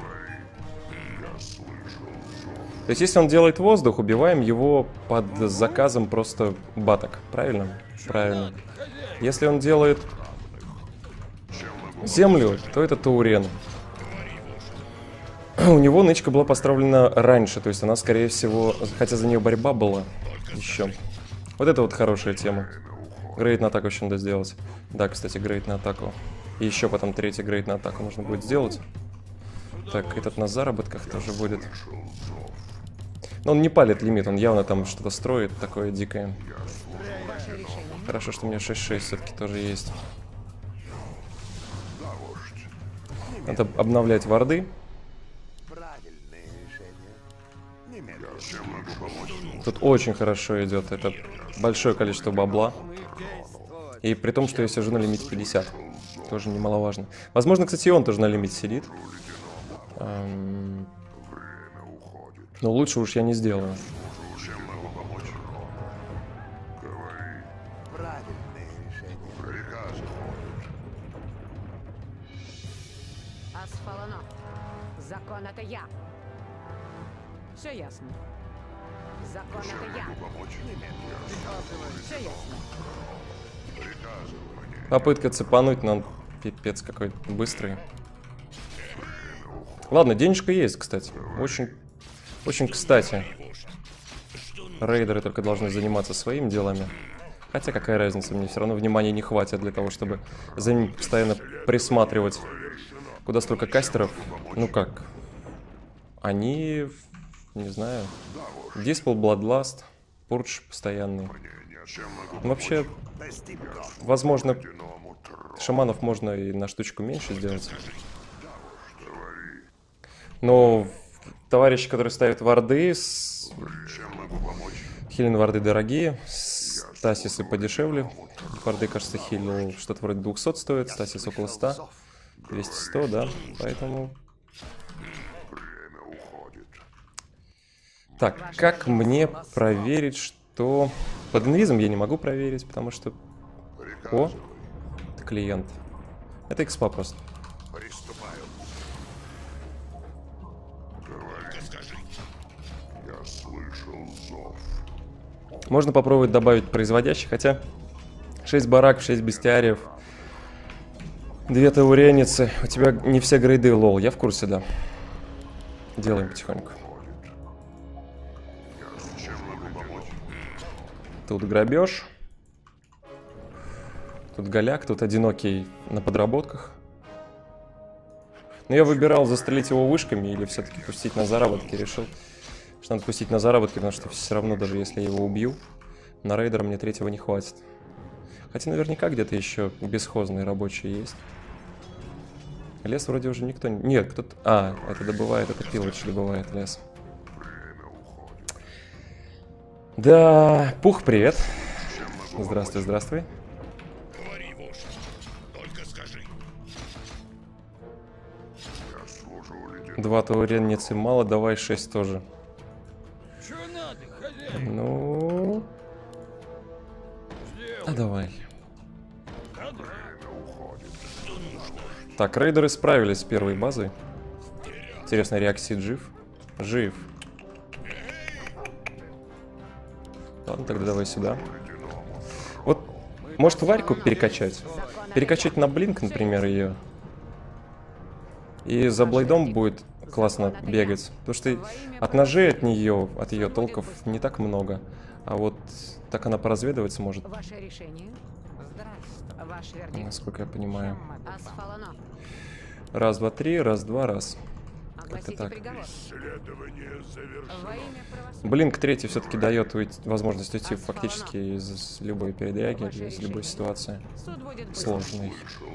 То есть, если он делает воздух, убиваем его под заказом просто баток. Правильно? Правильно. Если он делает землю, то это Таурен. У него нычка была поставлена раньше, то есть она, скорее всего, хотя за нее борьба была еще. Вот это вот хорошая тема. Грейд на атаку еще надо сделать. Да, кстати, грейд на атаку. И еще потом третий грейд на атаку нужно будет сделать. Так, этот на заработках тоже будет. Но он не палит лимит, он явно там что-то строит такое дикое. Хорошо, что у меня шесть шесть все-таки тоже есть. Надо обновлять варды. Тут очень хорошо идет, это большое количество бабла. И при том, что я сижу на лимите пятьдесят. Тоже немаловажно. Возможно, кстати, и он тоже на лимите сидит. Эм... Но лучше уж я не сделаю. Асфалано. Закон это я. Все ясно. Закон это я. Все ясно. Попытка цепануть, но он пипец какой быстрый. Ладно, денежка есть, кстати. Очень, очень кстати. Рейдеры только должны заниматься своими делами. Хотя какая разница, мне все равно внимания не хватит для того, чтобы за ним постоянно присматривать. Куда столько кастеров? Ну как? Они... Не знаю. Dispel, Bloodlust, Purge постоянный. Вообще, возможно, шаманов можно и на штучку меньше сделать. Но товарищи, которые ставят варды, с... хилин варды дорогие, стасисы подешевле. Варды, кажется, хилил что-то вроде двухсот стоит, стасис около ста. двести сто, да, поэтому... Так, как мне проверить, что... Под инвизом я не могу проверить, потому что... О, это клиент. Это экспа просто. Приступаю. Я слышал зов. Можно попробовать добавить производящих, хотя... шесть барак, шесть бестиариев. две тауреницы. У тебя не все грейды, лол. Я в курсе, да. Делаем потихоньку. Тут грабеж. Тут голяк, тут одинокий на подработках. Но я выбирал, застрелить его вышками или все-таки пустить на заработки. Решил, что надо пустить на заработки, потому что все равно, даже если я его убью, на рейдера мне третьего не хватит. Хотя наверняка где-то еще бесхозные рабочие есть. Лес вроде уже никто не... Нет, кто-то... А, это добывает, это пилотч добывает лес. Да, Пух, привет. Здравствуй, здравствуй. Говори, вождь. Только скажи. Я служу легенду. Два тауренницы мало, давай шесть тоже. Что надо, хозяин? Ну... А давай. Так, рейдеры справились с первой базой. Интересно, Реаксид жив? Жив. Ладно, тогда давай сюда. Вот, может, Варьку перекачать? Перекачать на Блинк, например, ее. И за Блейдом будет классно бегать. Потому что от ножей от нее, от ее толков не так много. А вот так она поразведывать сможет. Ваше решение. Здрасте. Ваш вердикт. Насколько я понимаю. Асфалано. Раз, два, три, раз, два, раз. Огласите так. приговор. Исследование завершено. Во имя правосудия. Блинк третий все-таки дает уйти- возможность уйти фактически из любой передряги, из любой ситуации. Суд будет быстро. Сложной.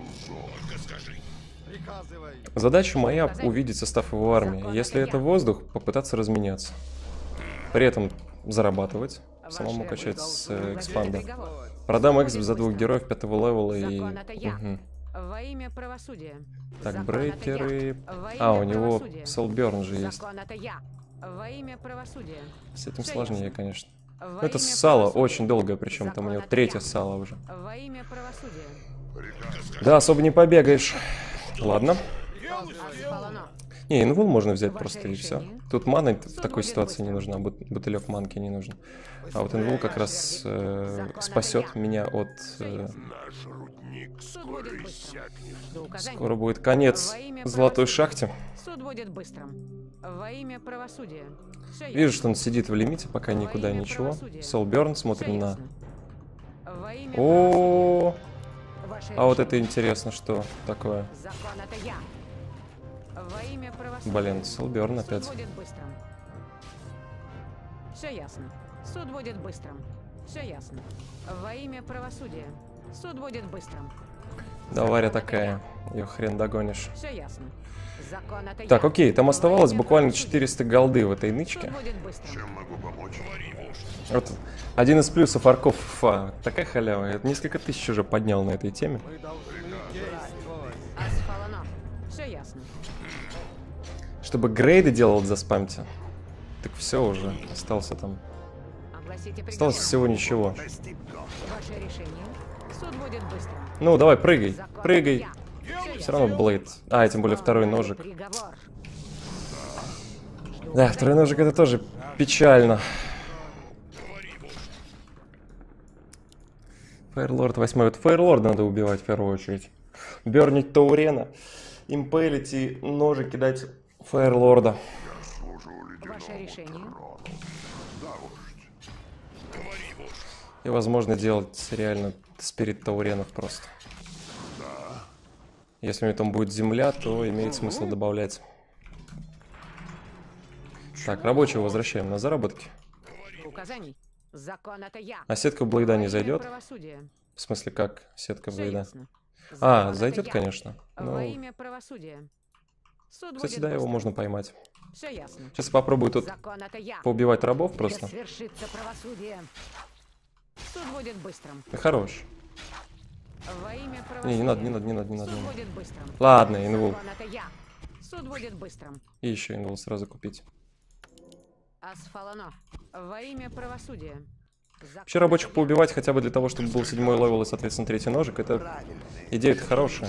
Приказывай. Задача моя увидеть состав его армии. Если это воздух, попытаться разменяться. При этом зарабатывать, Ваш самому вердикт. качать с э, Огласите экспанда. приговор. Продам эксп за двух героев пятого левела и... Закон это я. Мгм. Во имя правосудия. Так, Закон брейкеры... это я. Во А, имя у него правосудия. Солберн же есть. Закон это я. Во имя правосудия. С этим Всё сложнее, ясно. конечно. Во Ну, это имя сало правосудия. очень долгое, причем там у него Закон это третье я. сало уже. Во имя правосудия. Да, особо не побегаешь. Ладно. Асфалано. Не, инвул можно взять Ваше просто и все. решение. Тут маны в Суд такой будет ситуации не быстро. нужна, бут- бутылек манки не нужен. А вот инвул как раз э, Закон это спасет я. меня от... Всё э, ясно. Наш рудник Суд скоро будет быстро. иссякнет. До указания. скоро будет конец Во имя золотой правосудия. шахте. Суд будет быстрым. Во имя правосудия. Всё Вижу, ясно. что он сидит в лимите, пока Во никуда имя ничего. правосудия. Солберн, Всё смотрим на... ясно. Во имя О, правосудия. Ваше а вот это решение. интересно, что такое. Закон это я. Во имя правосудия. Блин, Солберн Суд опять. будет быстрым. Все ясно. Суд будет быстрым. Все ясно. Во имя правосудия. Суд будет быстрым. Да, Варя такая. Ее хрен догонишь. Все ясно. Закон это Так, я. окей, там Во оставалось имя буквально правосудия. четыреста голды в этой Суд нычке. будет быстрым. Чем могу помочь? Говори, вождь. Вот один из плюсов Арков Фа. Такая халява. Я несколько тысяч уже поднял на этой теме. Мы должны действовать. Асфалано. Все ясно. Чтобы грейды делал за спамте. Так все уже. Остался там. Огласите приговор. Осталось всего ничего. Ваше решение. Суд будет быстрым. Ну, давай, прыгай. Закон Прыгай. это я. Всё Все ясно. равно Блейд. А, тем более второй ножик. Приговор. Да, второй ножик это тоже печально. Фейрлорд восьмой. Вот Фейрлорда надо убивать в первую очередь. Бернить Таурена. Импелить и ножи кидать Фейрлорда. Служу ледяному Ваше решение. трону. Да, вождь. И, возможно, делать реально спирит тауренов просто. Если у меня там будет земля, то имеет смысл добавлять. Так, рабочего возвращаем на заработки. Указаний. Закон это я. А сетка Блейда не Во имя зайдет? правосудия. В смысле, как сетка Всё Блейда? ясно. А, Закон зайдет, это я. конечно. Во Ну, имя правосудия. Суд кстати, будет да, его быстрым. можно поймать. Все ясно. Сейчас попробую тут Закон это я. поубивать рабов Да просто. свершится правосудие. Суд будет быстрым. Ты хорош. Во имя Не, правосудия. не надо, не надо, не надо, не надо. Суд не надо. будет быстрым. Ладно, инвул. Закон это я. Суд будет быстрым. И еще инвул сразу купить. Асфалано. Во имя правосудия. Вообще рабочих поубивать хотя бы для того, чтобы был седьмой левел и, соответственно, третий ножик. Это идея-то хорошая.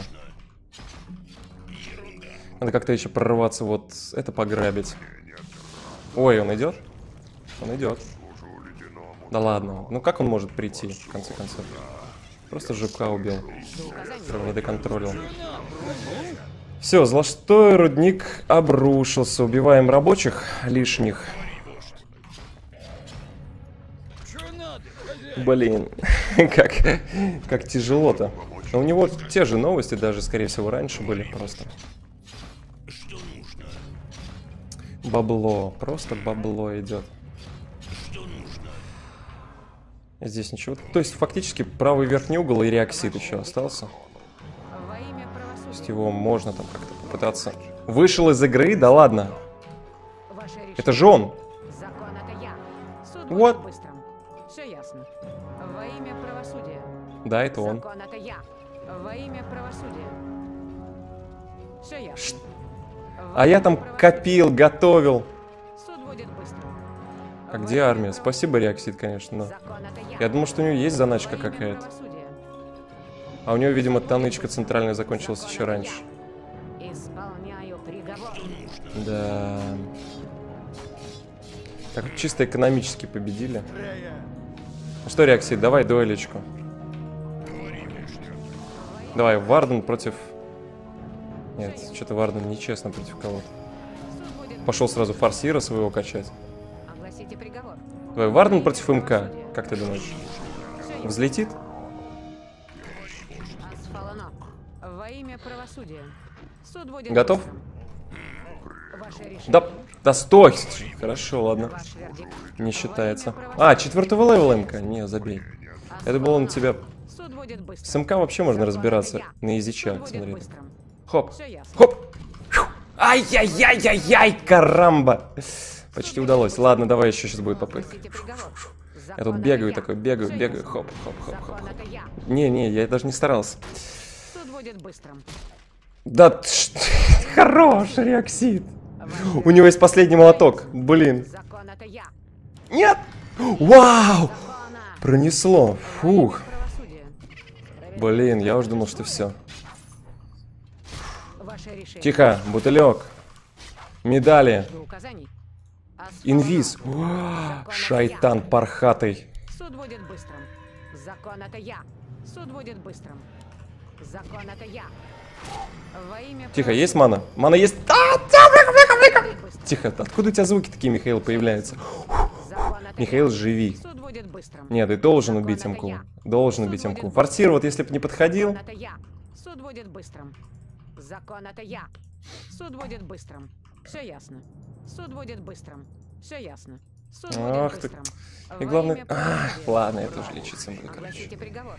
Надо как-то еще прорваться, вот это пограбить. Ой, он идет? Он идет. Да ладно. Ну как он может прийти, в конце концов? Просто жука убил. Которого не доконтролил. Все, золотой рудник обрушился. Убиваем рабочих лишних. Чё надо, хозяин? Блин, как, как тяжело-то. Но у него те же новости, даже, скорее всего, раньше были просто. Бабло, просто бабло идет. Здесь ничего. То есть, фактически, правый верхний угол и реоксид еще остался. Во имя То есть, правосудия. его можно там как-то попытаться... Вышел из игры? Да ладно. Ваше решение. Это же он. Закон это я. Суд Вот. будет быстрым. Все ясно. Во имя правосудия. Да, это он. Закон это я. Во имя правосудия. Все ясно. Во А я имя там правосудия. копил, готовил. Суд будет быстрым. А Во где имя армия? правосудия. Спасибо, реоксид, конечно, но... Закон это я. Я думал, что у него есть заначка Во имя какая-то. правосудия. А у него, видимо, танычка центральная закончилась Закон еще это раньше. я. Исполняю приговор. Да. Так, чисто экономически победили. Ну что, реоксид, давай дуэлечку. Давай, Варден против... Нет, что-то Варден нечестно против кого-то. Суд будет Пошел сразу форсира своего качать. Огласите приговор. Давай, Варден против МК. Как ты думаешь? Всё ясно. Взлетит? Асфалано. Во имя правосудия. Суд будет Готов? быстрым. Ваше решение. Да, да стой! Хорошо, ладно. Ваш вердикт. Не считается. Во имя правосудия. А, четвертого левела МК. Не, забей. Я думал, он тебя... Суд будет быстрым. С МК вообще можно Закон разбираться это я. на язычах, Суд будет смотри. быстрым. Хоп, Все ясно. хоп. Фью. Ай-яй-яй-яй-яй, карамба. Почти удалось. Ладно, давай еще сейчас будет попытка. Огласите приговор. Я тут Закон бегаю это такой, бегаю, Всё бегаю, ясно. хоп, хоп, хоп, хоп. Закон это я. Не-не, я даже не старался. Суд будет быстрым. Да, ты ж- хорош, реоксид. У него есть последний молоток. Блин. Закон это я. Нет! Вау! Закона. Пронесло. Фух. Правосудие. Блин, я уже думал, что все. Ваше решение. Тихо, бутылек. Медали. До указаний. Асфалано. Инвиз. Закон Уа, это шайтан я. пархатый. Суд будет быстрым. Закон это я. Суд будет быстрым. Закон это я. Во имя Тихо, есть правосудия. мана? Мана есть. А, да, блика, блика, блика. Суд будет быстрым. Тихо, откуда у тебя звуки такие, Михаил, появляются? Закон это Михаил, я. живи. Суд будет быстрым. Нет, ты должен Закон убить это МК. я. Должен Суд убить будет МК. быстрым. Форсир, вот если бы не подходил. Закон это я. Суд будет быстрым. Закон это я. Суд будет быстрым. Все ясно. Суд будет быстрым. Все ясно. Суд Ах будет ты. быстрым. И Во главное... имя Ах, правосудия. ладно, я тоже лечиться буду, короче. Огласите приговор.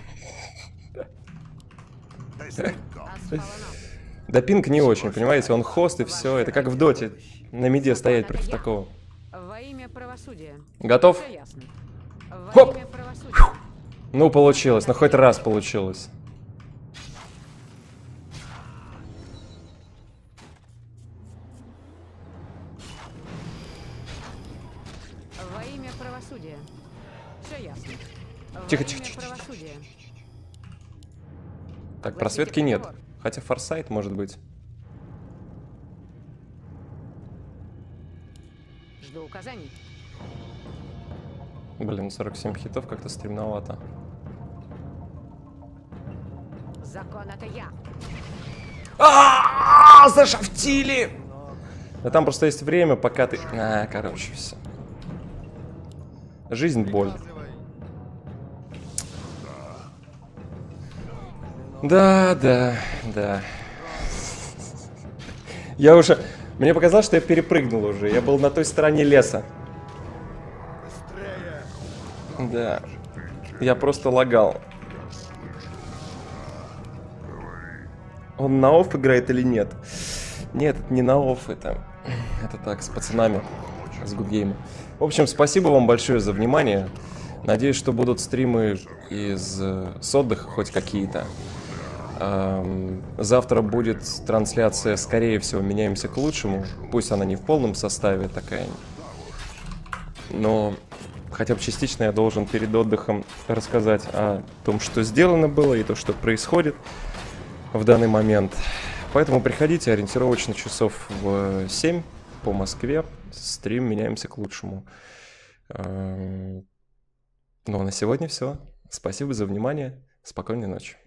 Быстренько. Асфалано. Да пинг не очень, понимаете? Он хост и все. Это как в доте. На миде стоять против такого. Во имя правосудия. Готов? Все ясно. Во Хоп! имя правосудия. Ну, получилось. Ну, хоть раз получилось. Во имя правосудия. Все ясно. Во Тихо, имя тихо, тихо, тихо, правосудия. Так, Огласите просветки нет. приговор. Хотя форсайт может быть. Жду указаний. Блин, сорок семь хитов как-то стремновато. Закон это я. А, зашафтили! Да там просто есть время, пока ты... А, короче, все. Жизнь — боль. Да, да, да. Я уже... Мне показалось, что я перепрыгнул уже. Я был на той стороне леса. Да. Я просто лагал. Он на офф играет или нет? Нет, это не на офф, это... Это так, с пацанами. С Гудгейма. В общем, спасибо вам большое за внимание. Надеюсь, что будут стримы из... с отдыха хоть какие-то. Эм, завтра будет трансляция, скорее всего, меняемся к лучшему. Пусть она не в полном составе такая. Но хотя бы частично я должен перед отдыхом рассказать о том, что сделано было и то, что происходит в данный момент. Поэтому приходите ориентировочно часов в семь по Москве. Стрим меняемся к лучшему. Эм, ну а на сегодня все. Спасибо за внимание. Спокойной ночи.